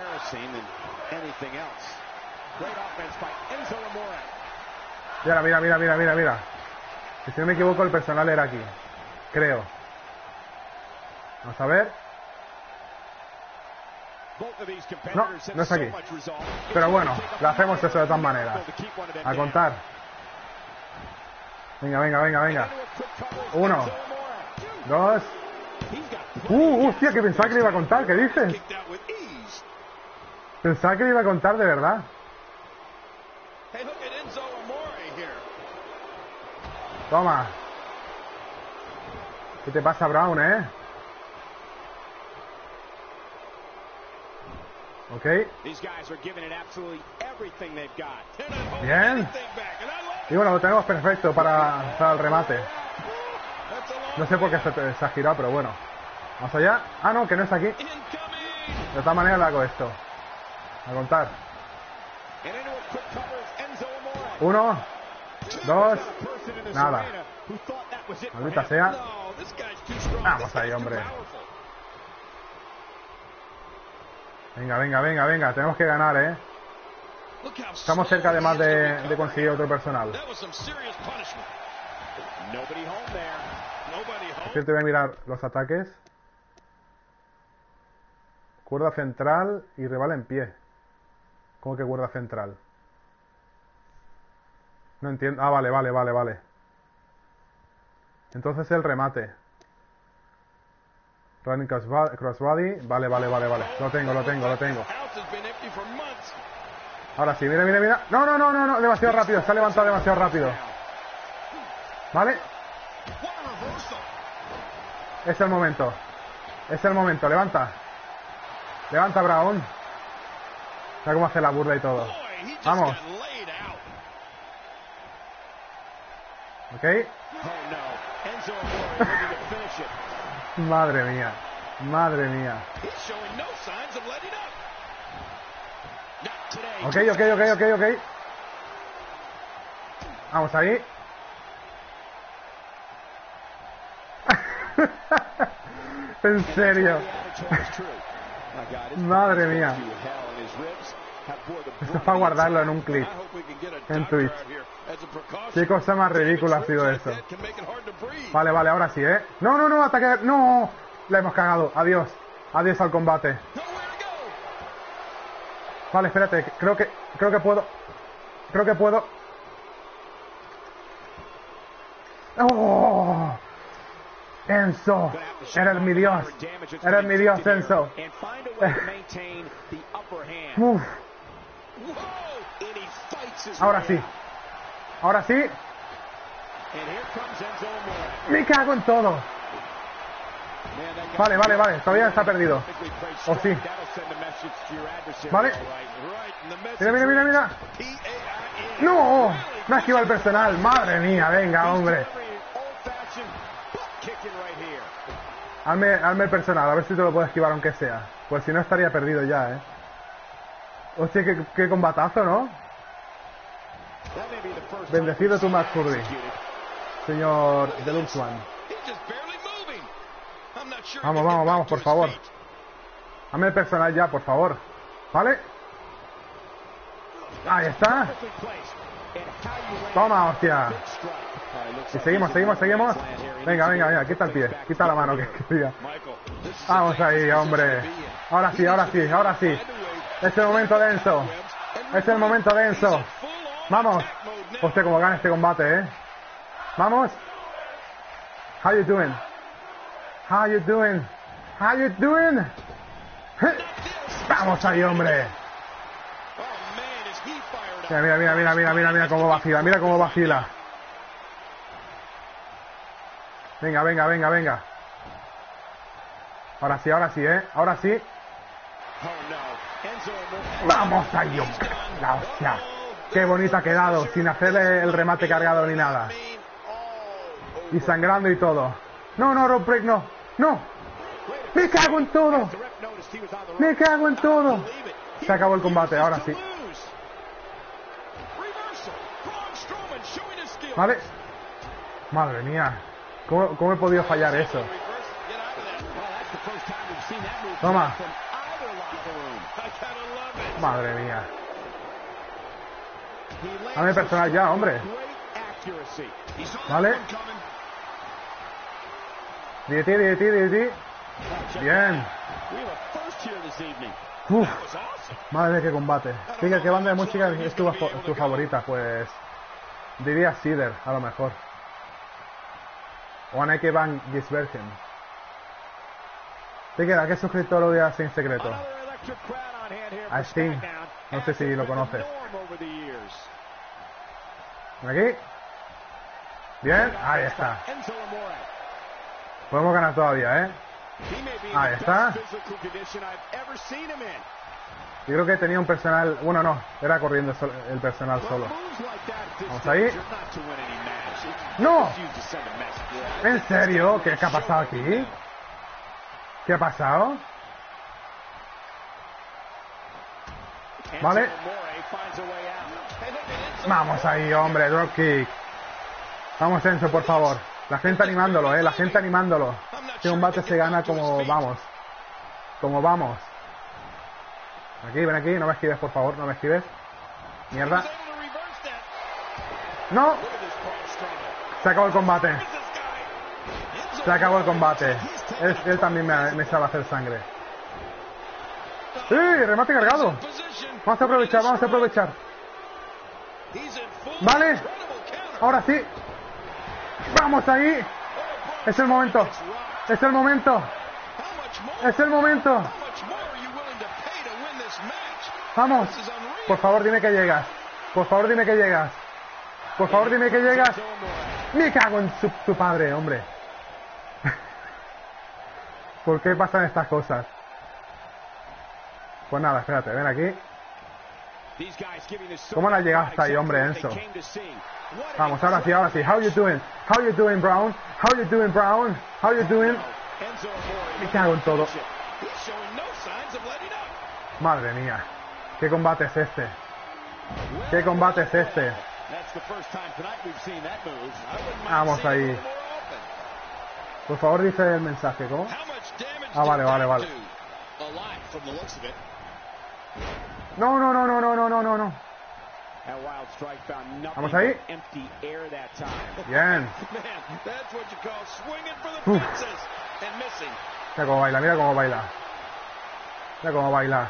Mira, mira, mira, mira, mira, mira. Que si no me equivoco el personal era aquí. Creo. Vamos a ver. No, no es aquí. Pero bueno, lo hacemos eso de todas maneras. A contar. Venga, venga, venga, venga. Uno. Dos. Uh, hostia, que pensaba que le iba a contar. ¿Qué dices? Pensaba que le iba a contar de verdad. Toma. ¿Qué te pasa, Brown, eh? Ok. Bien. Y bueno, lo tenemos perfecto para, para el remate. No sé por qué se, se ha girado, pero bueno. Vamos allá. Ah, no, que no es aquí. De todas maneras le hago esto. A contar. Uno. Dos. Nada. Maldita sea. Vamos ahí, hombre. Venga, venga, venga, venga. Tenemos que ganar, ¿eh? Estamos cerca además de, de conseguir otro personal. Por cierto, voy a mirar los ataques. Cuerda central y rival en pie. ¿Cómo que cuerda central? No entiendo. Ah, vale, vale, vale, vale. Entonces el remate. Running crossbody. Vale, vale, vale, vale. Lo tengo, lo tengo, lo tengo. Ahora sí, mira, mira, mira. No, no, no, no, no, demasiado rápido. Se ha levantado demasiado rápido. ¿Vale? Es el momento. Es el momento. Levanta. Levanta, Brown. Mira cómo hace la burla y todo. Vamos. Ok. Madre mía. Madre mía. Ok, ok, ok, ok, ok. Vamos ahí. En serio. Madre mía. Esto es para guardarlo en un clip. En Twitch. Qué cosa más ridícula ha sido eso. Vale, vale, ahora sí, ¿eh? No, no, no, ataque. No. La hemos cagado. Adiós. Adiós al combate. Vale, espérate. Creo que, creo que puedo. Creo que puedo. ¡Oh! Enzo, eres mi dios, eres mi dios, Enzo. Uf. Ahora sí, ahora sí. Me cago en todo. Vale, vale, vale, todavía está perdido. O sí. Vale. Mira, mira, mira, mira. No, me ha esquivado el personal. Madre mía, venga, hombre. Hazme, hazme el personal, a ver si te lo puedo esquivar aunque sea. Pues si no estaría perdido ya, eh. Hostia, qué, qué combatazo, ¿no? Bendecido tu Matt Curry, señor Deluxe One. Vamos, vamos, vamos, por favor. Hazme el personal ya, por favor. ¿Vale? Ahí está. Toma, hostia. Y seguimos, seguimos, seguimos. Venga, venga, venga, quita el pie, quita la mano que quería. Vamos ahí, hombre. Ahora sí, ahora sí, ahora sí. Es el momento denso. Es el momento denso. Vamos. Hostia, como gana este combate, eh. Vamos. How you doing? How you doing? How you doing? Vamos ahí, hombre. Mira, mira, mira, mira, mira, mira, mira cómo vacila, mira cómo vacila. Venga, venga, venga, venga. Ahora sí, ahora sí, ¿eh? Ahora sí. Vamos ahí, hombre. La hostia. Qué bonito ha quedado, sin hacerle el remate cargado ni nada. Y sangrando y todo. No, no, Rob Break, no. No. Me cago en todo. Me cago en todo. Se acabó el combate, ahora sí. Vale. Madre mía. ¿Cómo, cómo he podido fallar eso? Toma. Madre mía. Dame personal ya, hombre. Vale. D D T, D D T, D D T. Bien. Uf. Madre mía, qué combate. ¿Qué, qué banda de música es tu, tu favorita? Pues diría Cider, a lo mejor. O Anneke van Gisbergen. ¿Te queda? ¿Qué suscriptor odias en secreto? A Sting. No sé si lo conoces. Aquí. Bien. Ahí está. Podemos ganar todavía, ¿eh? Ahí está. Yo creo que tenía un personal... Bueno, no. Era corriendo el personal solo. Vamos ahí. ¡No! ¿En serio? ¿Qué, qué ha pasado aquí? ¿Qué ha pasado? Vale. Vamos ahí, hombre. Dropkick. Vamos, Enzo, por favor. La gente animándolo, eh. La gente animándolo. Este combate se gana como vamos. Como vamos. Aquí, ven aquí. No me esquives, por favor. No me esquives. Mierda. No. Se acabó el combate. Se acabó el combate. Él, él también me, me sabe hacer sangre. ¡Sí! Remate cargado. Vamos a aprovechar, vamos a aprovechar. Vale. Ahora sí. Vamos ahí. Es el momento. Es el momento. Es el momento. ¡Vamos! Por favor, dime que llegas. Por favor, dime que llegas. Por favor, dime que llegas. Me cago en su, su padre, hombre. ¿Por qué pasan estas cosas? Pues nada, espérate, ven aquí. ¿Cómo no has llegado hasta ahí, hombre, Enzo? Vamos, ahora sí, ahora sí. How you doing? How you doing, Brown? How you doing, Brown? How you doing? Me cago en todo. Madre mía. ¿Qué combate es este? ¿Qué combate es este? Vamos ahí. Por favor, dice el mensaje, ¿cómo? Ah, vale, vale, vale. No, no, no, no, no, no, no, no, no. Vamos ahí. Bien. Uf. Mira cómo baila, mira cómo baila. Mira cómo baila.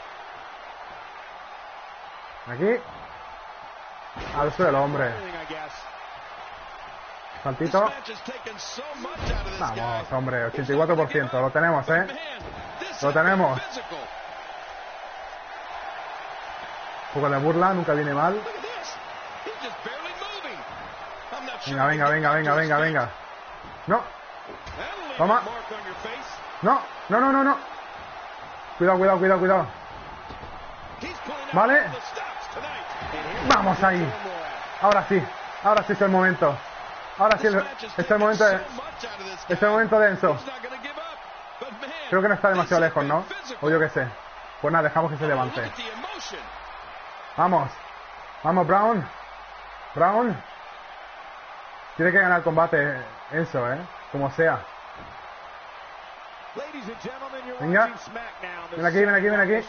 Aquí. Al suelo, hombre. Saltito. Vamos, hombre, ochenta y cuatro por ciento. Lo tenemos, ¿eh? Lo tenemos. Un poco de burla, nunca viene mal. Venga, venga, venga, venga, venga, venga. No. Toma. No, no, no, no, no. Cuidado, cuidado, cuidado, cuidado. Vale. Vamos ahí. Ahora sí. Ahora sí es el momento. Ahora sí es el momento de... Es el momento de Enzo. Creo que no está demasiado lejos, ¿no? O yo qué sé. Pues nada, dejamos que se levante. Vamos. Vamos, Brown. Brown. Tiene que ganar el combate Enzo, ¿eh? Como sea. Venga. Ven aquí, ven aquí, ven aquí.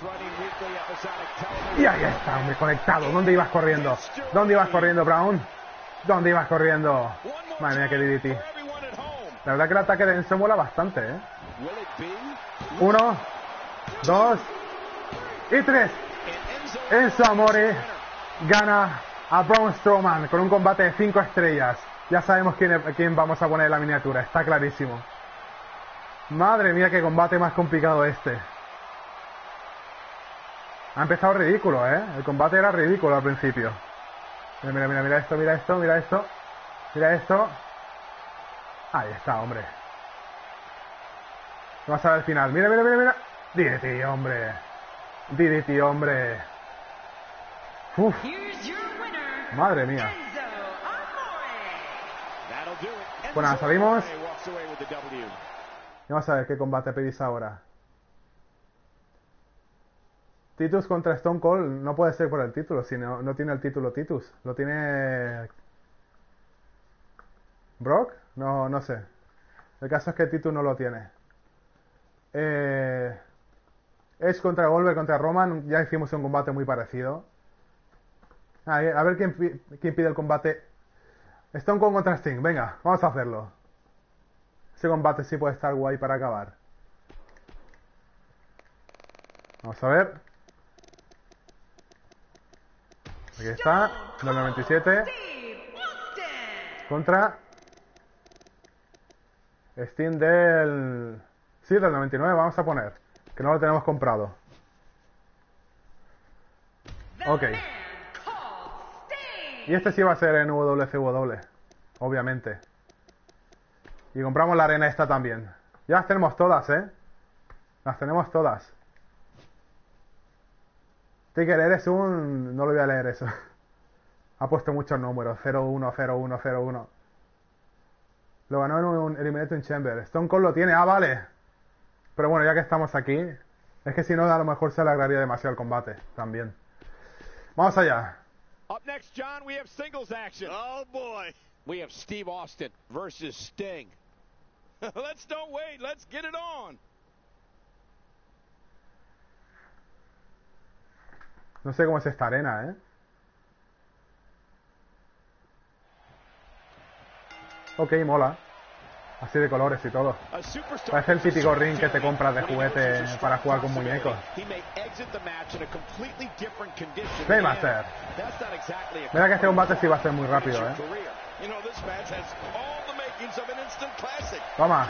Y ahí está, hombre, conectado. ¿Dónde ibas corriendo? ¿Dónde ibas corriendo, Brown? ¿Dónde ibas corriendo? Madre mía, que D D T. La verdad que el ataque de Enzo mola bastante, ¿eh? Uno, dos y tres. Enzo Amore gana a Braun Strowman con un combate de cinco estrellas. Ya sabemos quién, quién vamos a poner en la miniatura, está clarísimo. Madre mía, qué combate más complicado este. Ha empezado ridículo, ¿eh? El combate era ridículo al principio. Mira, mira, mira, mira esto, mira esto, mira esto. Mira esto. Ahí está, hombre. Vamos a ver el final. Mira, mira, mira, mira. D D T, hombre. D D T, hombre. Uf. Madre mía. Bueno, nada, salimos. Y vamos a ver qué combate pedís ahora. Titus contra Stone Cold no puede ser por el título, si no, no tiene el título Titus. Lo tiene... ¿Brock? No, no sé. El caso es que Titus no lo tiene. Eh... Edge contra Goldberg contra Roman. Ya hicimos un combate muy parecido. A ver, a ver quién, quién pide el combate. Stone Cold contra Sting. Venga, vamos a hacerlo. Ese combate sí puede estar guay para acabar. Vamos a ver. Aquí está. Del noventa y siete. Contra Sting del... Sí, del noventa y nueve. Vamos a poner. Que no lo tenemos comprado. Ok. Y este sí va a ser en W C W. Obviamente. Y compramos la arena esta también. Ya las tenemos todas, ¿eh? Las tenemos todas. Ticker, eres un... No lo voy a leer eso. Ha puesto muchos números. cero uno, cero uno, cero uno. Lo ganó en un Elimination Chamber. Stone Cold lo tiene. Ah, vale. Pero bueno, ya que estamos aquí... Es que si no, a lo mejor se alargaría demasiado el combate. También. Vamos allá. Up next, John, we have singles action. Oh, boy. We have Steve Austin versus Sting. Let's don't wait. Let's get it on. No sé cómo es esta arena, ¿eh? Ok, mola. Así de colores y todo. Parece el típico ring que te compras de juguete para jugar con muñecos. Playmaster. Mira que este combate sí va a ser muy rápido, ¿eh? Toma.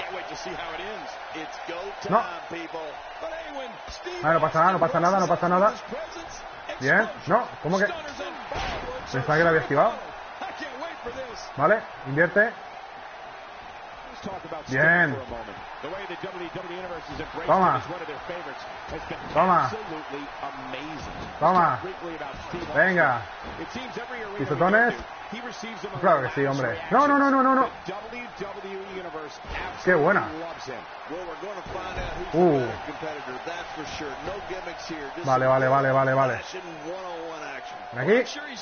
No. Ah, no pasa nada, no pasa nada, no pasa nada. Bien. No, ¿cómo que? Pensaba que lo había esquivado. Vale, invierte. Bien. Toma. Toma. Toma. Venga. Pisotones. Claro que sí, hombre. No, no, no, no, no, no. Qué buena. Uh. Vale, vale, vale, vale, vale. Aquí.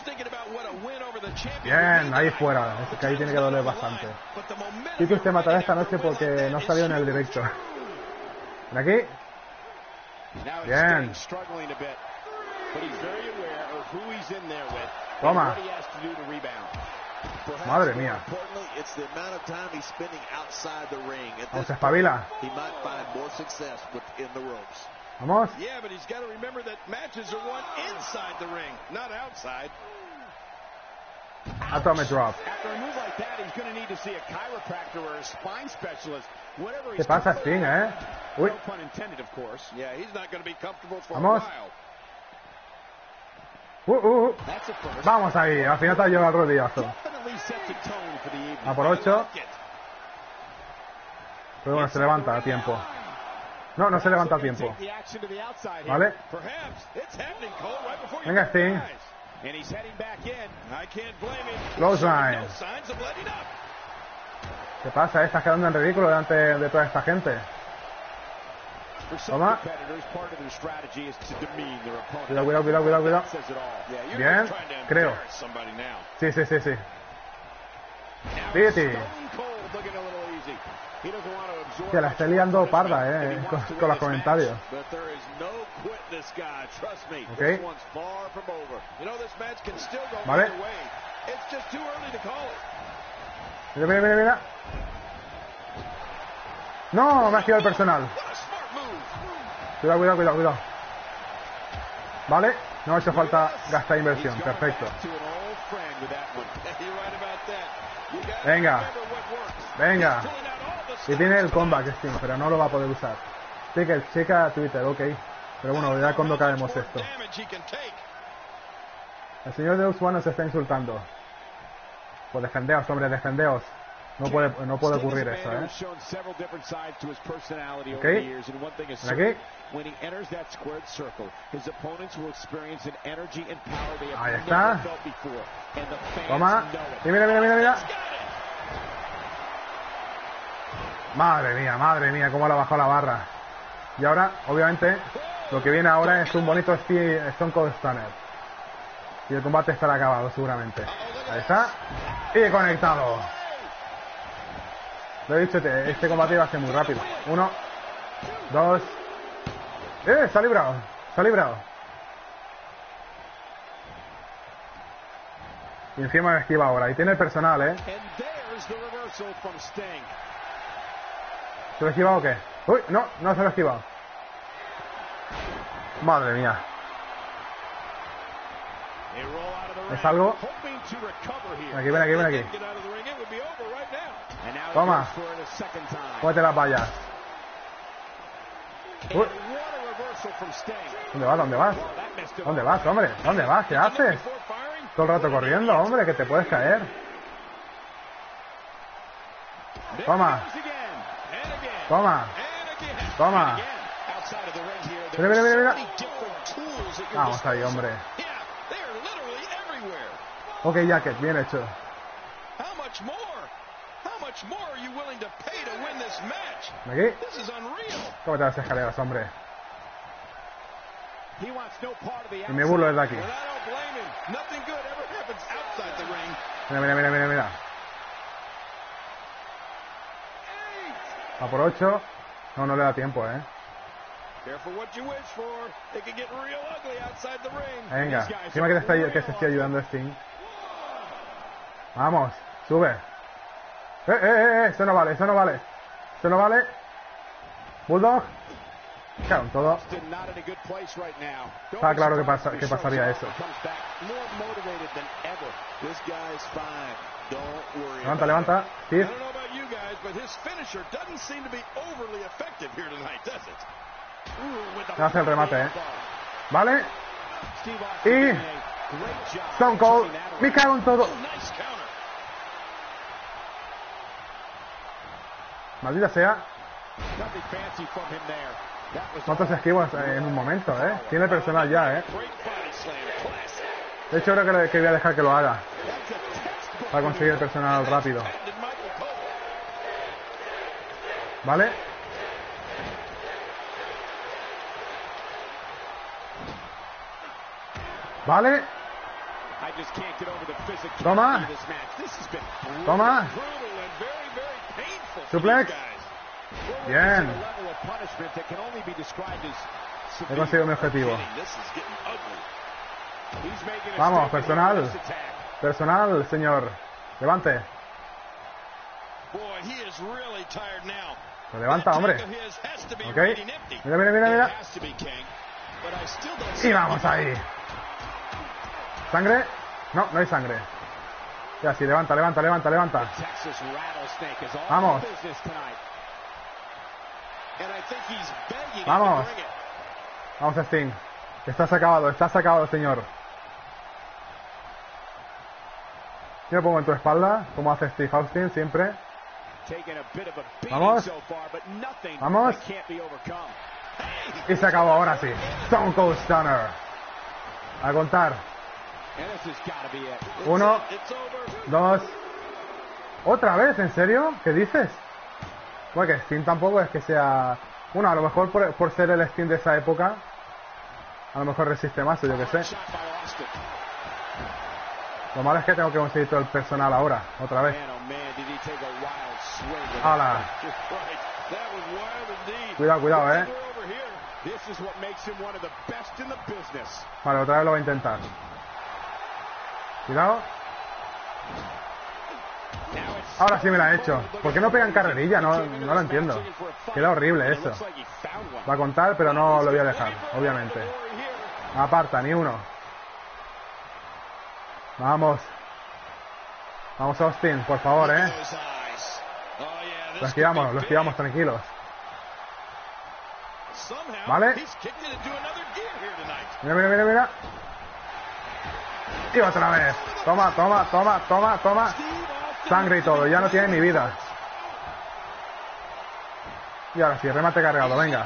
Bien, ahí fuera. Es que ahí tiene que doler bastante. Sí que usted matará esta noche porque no salió en el directo. De aquí. Bien. Toma. Madre mía. Vamos, espabila. Vamos. Atomic drop. ¿Qué pasa, Sting, eh? Uy. Vamos. Uh, uh, uh. Vamos ahí, al final te ha llevado el rodillazo. A por ocho. Pero bueno, se levanta a tiempo. No, no se levanta a tiempo. Vale. Venga, Sting. Close line. ¿Qué pasa? Estás quedando en ridículo delante de toda esta gente. Toma. Cuidado, cuidado, cuidado, cuidado, cuidado. Bien, creo. Sí, sí, sí, sí. Piti. Que la está liando parda, eh, con, con los comentarios. Ok. Vale. Mira, mira, mira, mira. No, me ha esquivado el personal. Cuidado, cuidado, cuidado, cuidado. Vale, no ha hecho falta gastar inversión. Perfecto. Venga. Venga. Y tiene el comeback, Sting, pero no lo va a poder usar. Checa, checa Twitter, ok. Pero bueno, ya cuando acabemos esto. El señor de One nos está insultando. Pues defendeos, hombre, defendeos. No puede, no puede ocurrir eso, ¿eh? Ok. Ven aquí. Ahí está. Toma. Y mira, mira, mira, mira. Madre mía, madre mía, cómo le ha bajado la barra. Y ahora, obviamente, lo que viene ahora es un bonito Stone Cold Stunner. Y el combate estará acabado, seguramente. Ahí está. Y conectado. Lo he dicho, este combate va a ser muy rápido. Uno, dos. ¡Eh! Se ha librado. Se ha librado. Y encima me esquiva ahora. Y tiene el personal, ¿eh? ¿Se lo ha esquivado o qué? ¡Uy! No, no se lo ha esquivado. Madre mía. ¿Es algo? Ven aquí, ven aquí, ven aquí. Toma. Cómete las vallas. Uy. ¿Dónde vas? ¿Dónde vas? ¿Dónde vas, hombre? ¿Dónde vas? ¿Qué haces? Todo el rato corriendo, hombre, que te puedes caer. Toma. Toma. Toma. Mira, mira, mira, mira. Vamos ahí, hombre. Ok, Jacket, bien hecho. Aquí. ¿Cómo te las escaleras, hombre? Y me burlo desde aquí. Mira, mira, mira, mira, mira. A por ocho. No, no le da tiempo, eh. Venga, encima que, te está, que se esté ayudando Sting. Vamos, sube. Eh, eh, eh, eso no vale, eso no vale. Eso no vale. Bulldog. Claro, todo. Está claro que, pasa, que pasaría eso. Levanta, levanta. Steve. Hace el remate, ¿eh? Vale. Y Stone Cold. Me cago en todo. Maldita sea. ¿Cuántos esquivos en un momento, eh? Tiene personal ya, eh. De hecho, creo que, le, que voy a dejar que lo haga para conseguir el personal rápido. ¿Vale? ¿Vale? Toma. Toma. Suplex. Bien. He conseguido mi objetivo. Vamos, personal. Personal, señor. Levante. Se levanta, hombre. Ok. Mira, mira, mira, mira. Y vamos ahí. ¿Sangre? No, no hay sangre. Ya, sí, levanta, levanta, levanta, levanta. Vamos. Vamos. Vamos, Sting. Estás acabado, estás acabado, señor. Yo me pongo en tu espalda, como hace Steve Austin siempre. Vamos. Vamos. Y se acabó, ahora sí. Stone Cold Stunner. A contar. Uno. Dos. ¿Otra vez? ¿En serio? ¿Qué dices? Bueno, que Sting tampoco es que sea... Bueno, a lo mejor por, por ser el Sting de esa época, a lo mejor resiste más, o yo que sé. Lo malo es que tengo que conseguir todo el personal ahora, otra vez. ¡Hala! Cuidado, cuidado, eh. Vale, otra vez lo voy a intentar. Cuidado. Ahora sí me la he hecho. ¿Por qué no pegan carrerilla? No, no lo entiendo. Queda horrible eso. Va a contar, pero no lo voy a dejar, obviamente. Aparta, ni uno. Vamos. Vamos, Austin, por favor, eh. Lo esquivamos, lo esquivamos, tranquilos. Vale. Mira, mira, mira, mira. Y otra vez. Toma, toma, toma, toma, toma. Sangre y todo, ya no tiene ni vida. Y ahora sí, remate cargado, venga.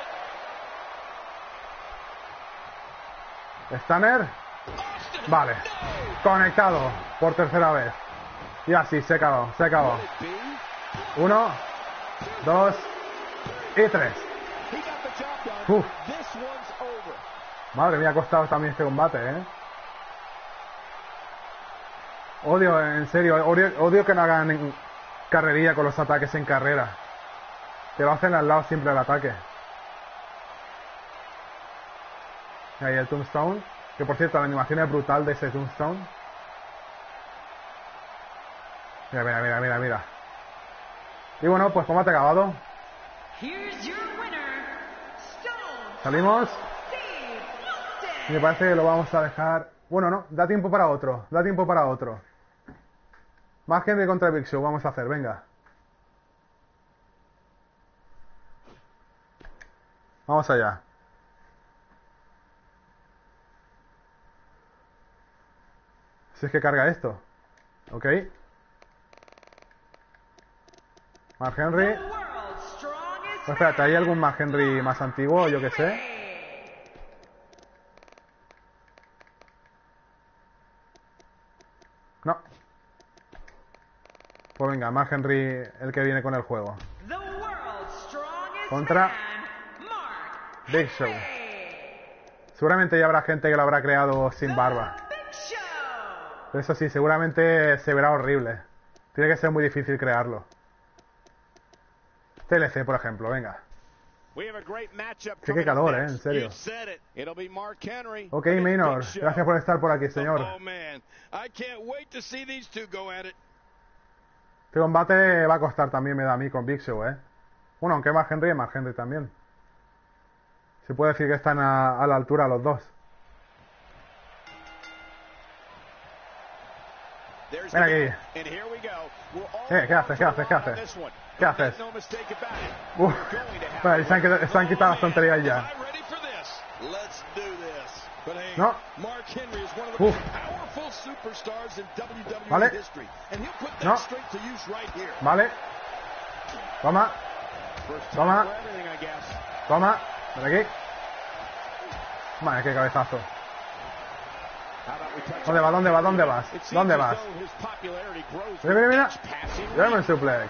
Stunner. Vale. Conectado por tercera vez. Y así, se acabó, se acabó. Uno, dos y tres. Uf. Madre mía, ha costado también este combate, eh. Odio, en serio, odio, odio que no hagan carrerilla con los ataques en carrera. Que lo hacen al lado siempre del ataque. Y ahí el Tombstone. Que por cierto, la animación es brutal de ese Tombstone. Mira, mira, mira, mira, mira. Y bueno, pues combate acabado. Salimos. Y me parece que lo vamos a dejar... Bueno, no, da tiempo para otro. Da tiempo para otro. Más Henry contra Big Show, vamos a hacer, venga. Vamos allá. Si es que carga esto. Ok. Mark Henry. Pues espérate, ¿hay algún Mark Henry más antiguo? Yo que sé. No. Pues venga, Mark Henry, el que viene con el juego. Contra Big Show. Seguramente ya habrá gente que lo habrá creado sin barba. Pero eso sí, seguramente se verá horrible. Tiene que ser muy difícil crearlo. T L C, por ejemplo, venga. Sí, qué calor, eh, en serio. Ok, Maynor, gracias por estar por aquí, señor. Este combate va a costar también, me da a mí, con Big Show, eh. Bueno, aunque Mark Henry y Mark Henry también. Se puede decir que están a, a la altura los dos. Ven aquí. Eh, ¿qué haces? ¿Qué haces? ¿Qué haces? ¿Qué haces? Uf. Vale, se han, quitado, se han quitado las tonterías ya. No. Uf. Vale. No. Vale. Toma. Toma. Toma. Ven aquí. Vale, qué cabezazo. ¿Dónde vas? ¿Dónde vas? ¿Dónde vas? ¿Dónde vas? Mira, mira, mira. German suplex.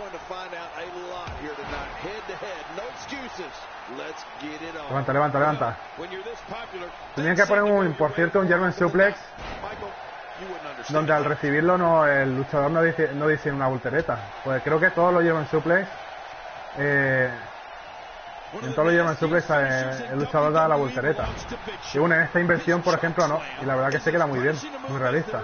Levanta, levanta, levanta. Tenían que poner un, por cierto, un German suplex donde al recibirlo no, el luchador no dice, no dice una voltereta. Pues creo que todos los German suplex eh, en todos los German suplex eh, el luchador da la voltereta. Y bueno, en esta inversión, por ejemplo, no. Y la verdad que se queda muy bien, muy realista.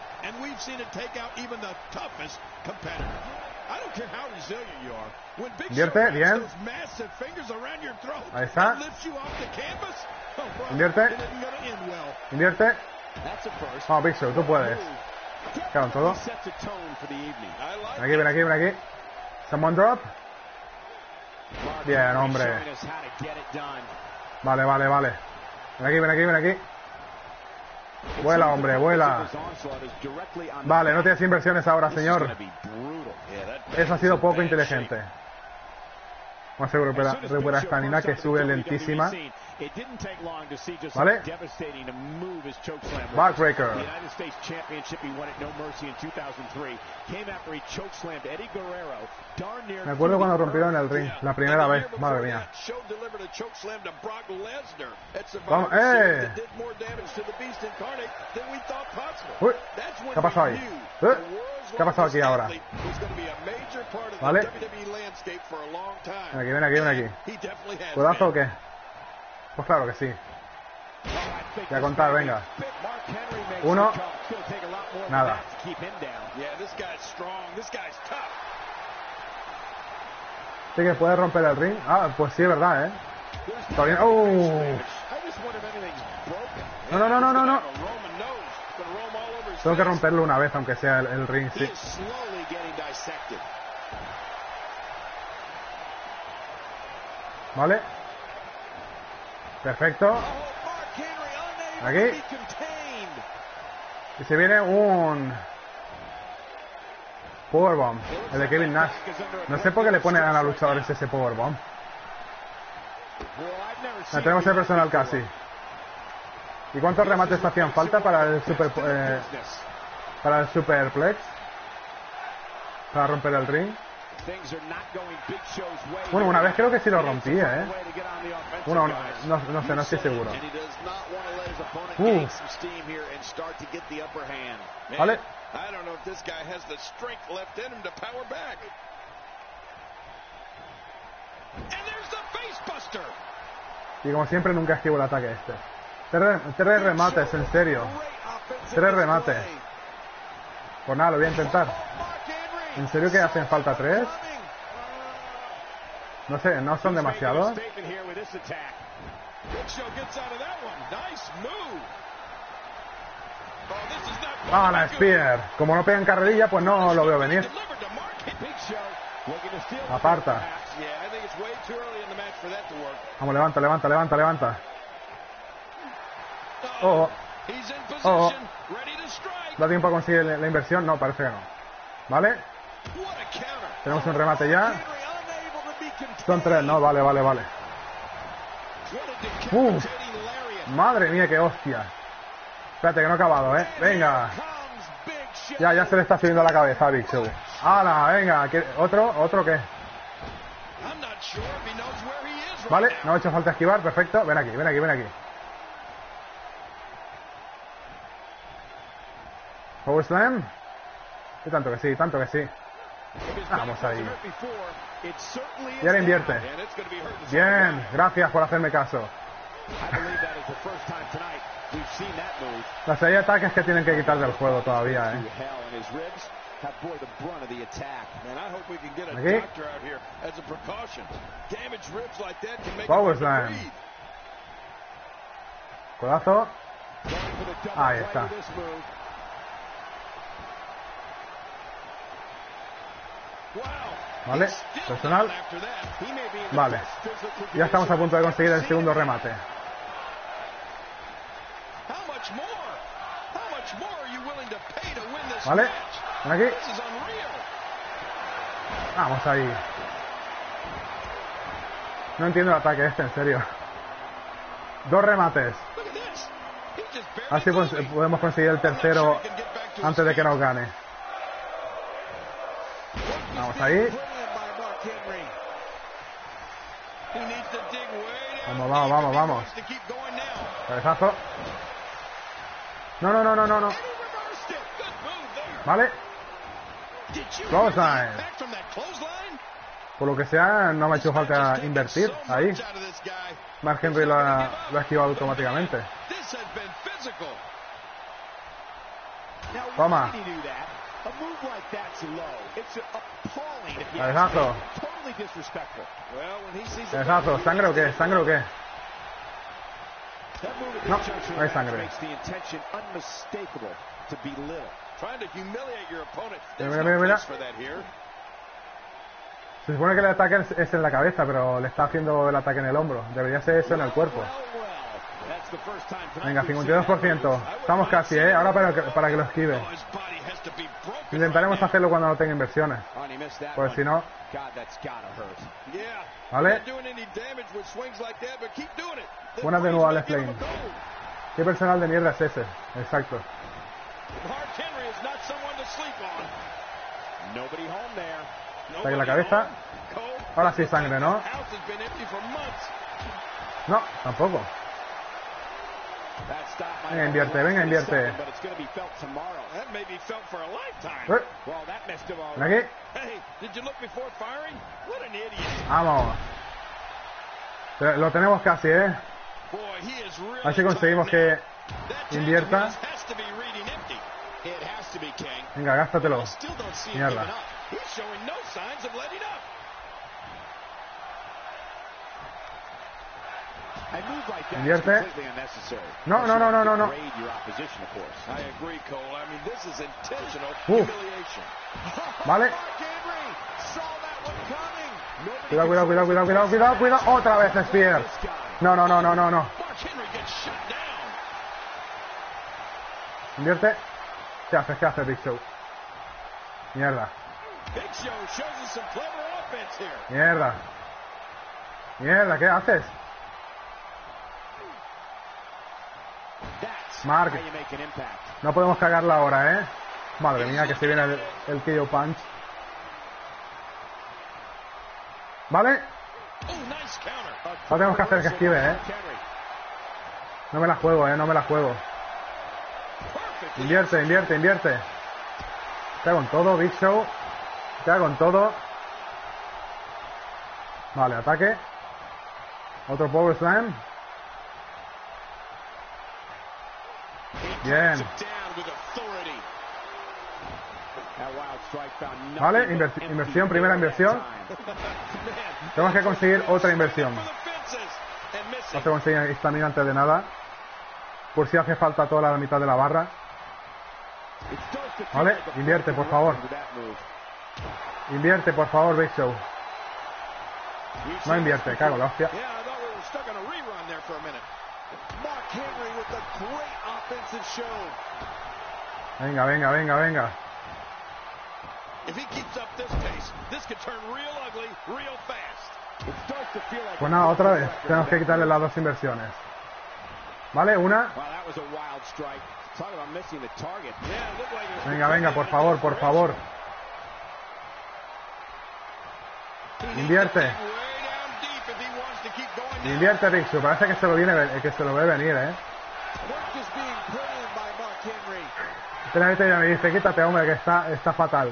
Invierte, bien. Ahí está. Invierte. Invierte. Vamos, Big Show, tú puedes. Claro, todo. Ven aquí, ven aquí, ven aquí. Someone drop. Bien, hombre. Vale, vale, vale. Ven aquí, ven aquí, ven aquí. Vuela, hombre, vuela. Vale, no tienes inversiones ahora, señor. Eso ha sido poco inteligente. Vamos a recuperar, recuperar esta Nina que sube lentísima. ¿Vale? Backbreaker. Me acuerdo cuando rompieron el ring la primera vez. Madre mía. Vamos, ¡eh! Uy, ¿qué ha pasado ahí? ¿Eh? ¿Qué ha pasado aquí ahora? ¿Vale? Ven aquí, ven aquí, ven aquí. ¿Codazo o qué? Pues claro que sí. Voy a contar, venga. Uno. Nada. Sí que puede romper el ring. Ah, pues sí, es verdad, ¿eh? Todavía... ¡Uh! No, no, no, no, no, no. Tengo que romperlo una vez, aunque sea el, el ring, sí. Vale. Perfecto. Aquí. Y se viene un Powerbomb, el de Kevin Nash. No sé por qué le ponen a los luchadores ese Powerbomb. Ya tenemos el personal casi. ¿Y cuántos remates hacían falta para el super eh, para el superplex? Para romper el ring. Bueno, una vez creo que sí lo rompí, ¿eh? Bueno, no, no, no sé, no estoy seguro. Uh. Vale. Y como siempre nunca esquivo el ataque este. Tres, tres remates, en serio. Tres remates. Pues nada, lo voy a intentar. ¿En serio que hacen falta tres? No sé, no son demasiados. Ah, la Spear. Como no pegan carrerilla, pues no lo veo venir. Aparta. Vamos, levanta, levanta, levanta, levanta. Oh, oh, oh. ¿Da tiempo a conseguir la inversión? No, parece que no. ¿Vale? Tenemos un remate ya. Son tres, no, vale, vale, vale. Uh, madre mía, qué hostia. Espérate, que no he acabado, ¿eh? Venga. Ya, ya se le está subiendo a la cabeza a Big Show. ¡Hala, venga! ¿Otro? ¿Otro qué? Vale, no ha hecho falta esquivar, perfecto. Ven aquí, ven aquí, ven aquí. Power Slam. Y tanto que sí, tanto que sí. Vamos ahí. Y ahora invierte. Bien, gracias por hacerme caso. La serie de ataques que tienen que quitar del juego todavía, ¿eh? Aquí. Power Slam. Codazo. Ahí está. Vale, personal. Vale. Ya estamos a punto de conseguir el segundo remate. Vale, ven aquí. Vamos ahí. No entiendo el ataque este, en serio. Dos remates. Así podemos conseguir el tercero antes de que nos gane. Vamos ahí. Vamos, vamos, vamos, vamos. Cabezazo. No, no, no, no, no, no. Vale. Clothesline. Por lo que sea, no me ha hecho falta invertir ahí. Mark Henry lo ha, lo ha esquivado automáticamente. Toma. Cabezazo. Cabezazo. ¿Sangre o qué? ¿Sangre o qué? No, no hay sangre. Mira, mira, mira. Se supone que el ataque es en la cabeza, pero le está haciendo el ataque en el hombro. Debería ser eso en el cuerpo. Venga, cincuenta y dos por ciento. Estamos casi, ¿eh? Ahora para que, para que lo esquive. Intentaremos hacerlo cuando no tenga inversiones. Pues si no... ¿Vale? Buenas de nuevo, Alex Flame. ¿Qué personal de mierda es ese? Exacto. Ataque la cabeza. Ahora sí sangre, ¿no? No, tampoco. Venga, invierte, venga, invierte. ¿Eh? Ven aquí. Vamos. Lo tenemos casi, ¿eh? A ver si conseguimos que invierta. Venga, gástatelo. Mierda. Invierte. No, no, no, no, no, no. Uf. Vale. Cuidado, cuidado, cuidado, cuidado, cuidado, cuidado, cuidado. Otra vez Spear. No, no, no, no, no, no. Invierte. ¿Qué haces? ¿Qué haces, Big Show? Mierda. Mierda. Mierda, ¿qué haces? Mark. No podemos cagarla ahora, ¿eh? Madre mía, que se viene el, el K O Punch. ¿Vale? Lo tenemos que hacer que esquive, ¿eh? No me la juego, ¿eh? No me la juego. Invierte, invierte, invierte. Te hago con todo, Big Show. Te hago con todo. Vale, ataque. Otro Power Slam. Bien. Vale, inver inversión, primera inversión. Tenemos que conseguir otra inversión. No se consigue estamina antes de nada. Por si hace falta toda la mitad de la barra. Vale, invierte, por favor. Invierte, por favor, Big Show. No invierte, cago la hostia. Venga, venga, venga, venga. Pues nada, otra vez. Tenemos que quitarle las dos inversiones. Vale, una. Venga, venga, por favor, por favor. Invierte. Invierte, Rixu. Parece que se lo viene, que se lo ve venir, ¿eh? Finalmente ya me dice, quítate, hombre, que está, está fatal.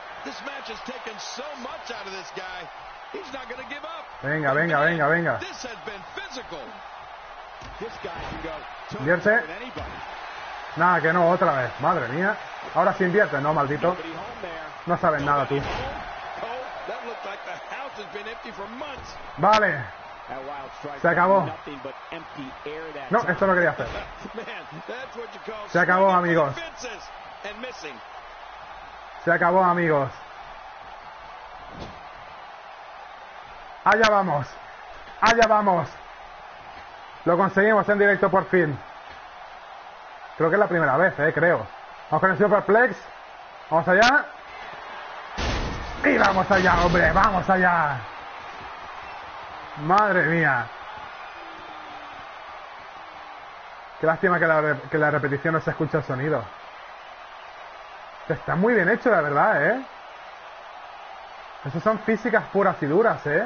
Venga, venga, venga, venga. Invierte. Nada, que no, otra vez. Madre mía. Ahora sí invierte, no, maldito. No sabes nada tú. Vale. Se acabó. No, esto no quería hacer. Se acabó, amigos. Se acabó, amigos. Allá vamos. Allá vamos. Lo conseguimos en directo por fin. Creo que es la primera vez, eh, creo. Vamos con el Superplex. Vamos allá. Y vamos allá, hombre, vamos allá. Madre mía. Qué lástima que la, que la repetición no se escucha el sonido. Está muy bien hecho, la verdad, ¿eh? Esas son físicas puras y duras, ¿eh?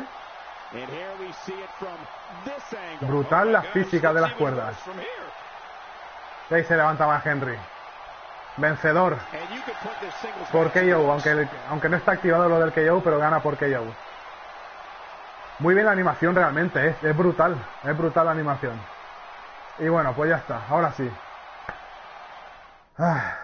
Brutal la física de las cuerdas. Y ahí se levantaba Henry. Vencedor. Por K O, aunque, aunque no está activado lo del K O, pero gana por K O. Muy bien la animación realmente, ¿eh? Es brutal. Es brutal la animación. Y bueno, pues ya está. Ahora sí. Ah.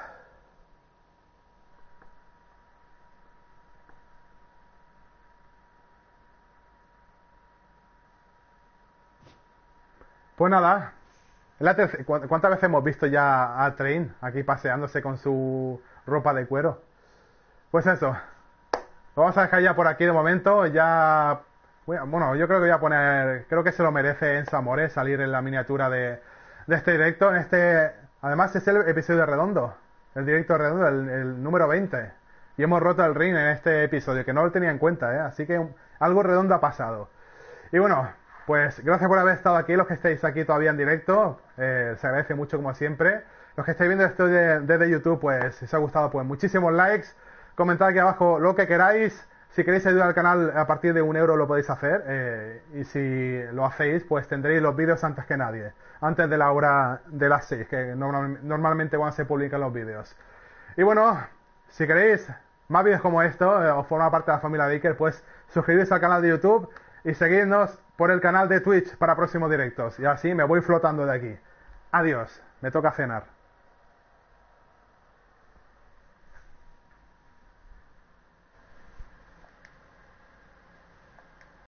Pues nada, la ¿cuántas veces hemos visto ya a Train aquí paseándose con su ropa de cuero? Pues eso, lo vamos a dejar ya por aquí de momento. Ya, bueno, yo creo que voy a poner, creo que se lo merece Enzo Amore salir en la miniatura de, de este directo. En este, además es el episodio redondo, el directo redondo, el, el número veinte. Y hemos roto el ring en este episodio, que no lo tenía en cuenta, ¿eh? Así que algo redondo ha pasado. Y bueno, pues gracias por haber estado aquí, los que estáis aquí todavía en directo, eh, se agradece mucho como siempre. Los que estáis viendo esto desde de, de YouTube, pues si os ha gustado, pues muchísimos likes, comentad aquí abajo lo que queráis. Si queréis ayudar al canal a partir de un euro lo podéis hacer, eh, y si lo hacéis, pues tendréis los vídeos antes que nadie, antes de la hora de las seis, que normal, normalmente cuando se publican los vídeos. Y bueno, si queréis más vídeos como esto, eh, o formar parte de la familia Baker, pues suscribiros al canal de YouTube y seguidnos por el canal de Twitch para próximos directos. Y así me voy flotando de aquí. Adiós, me toca cenar.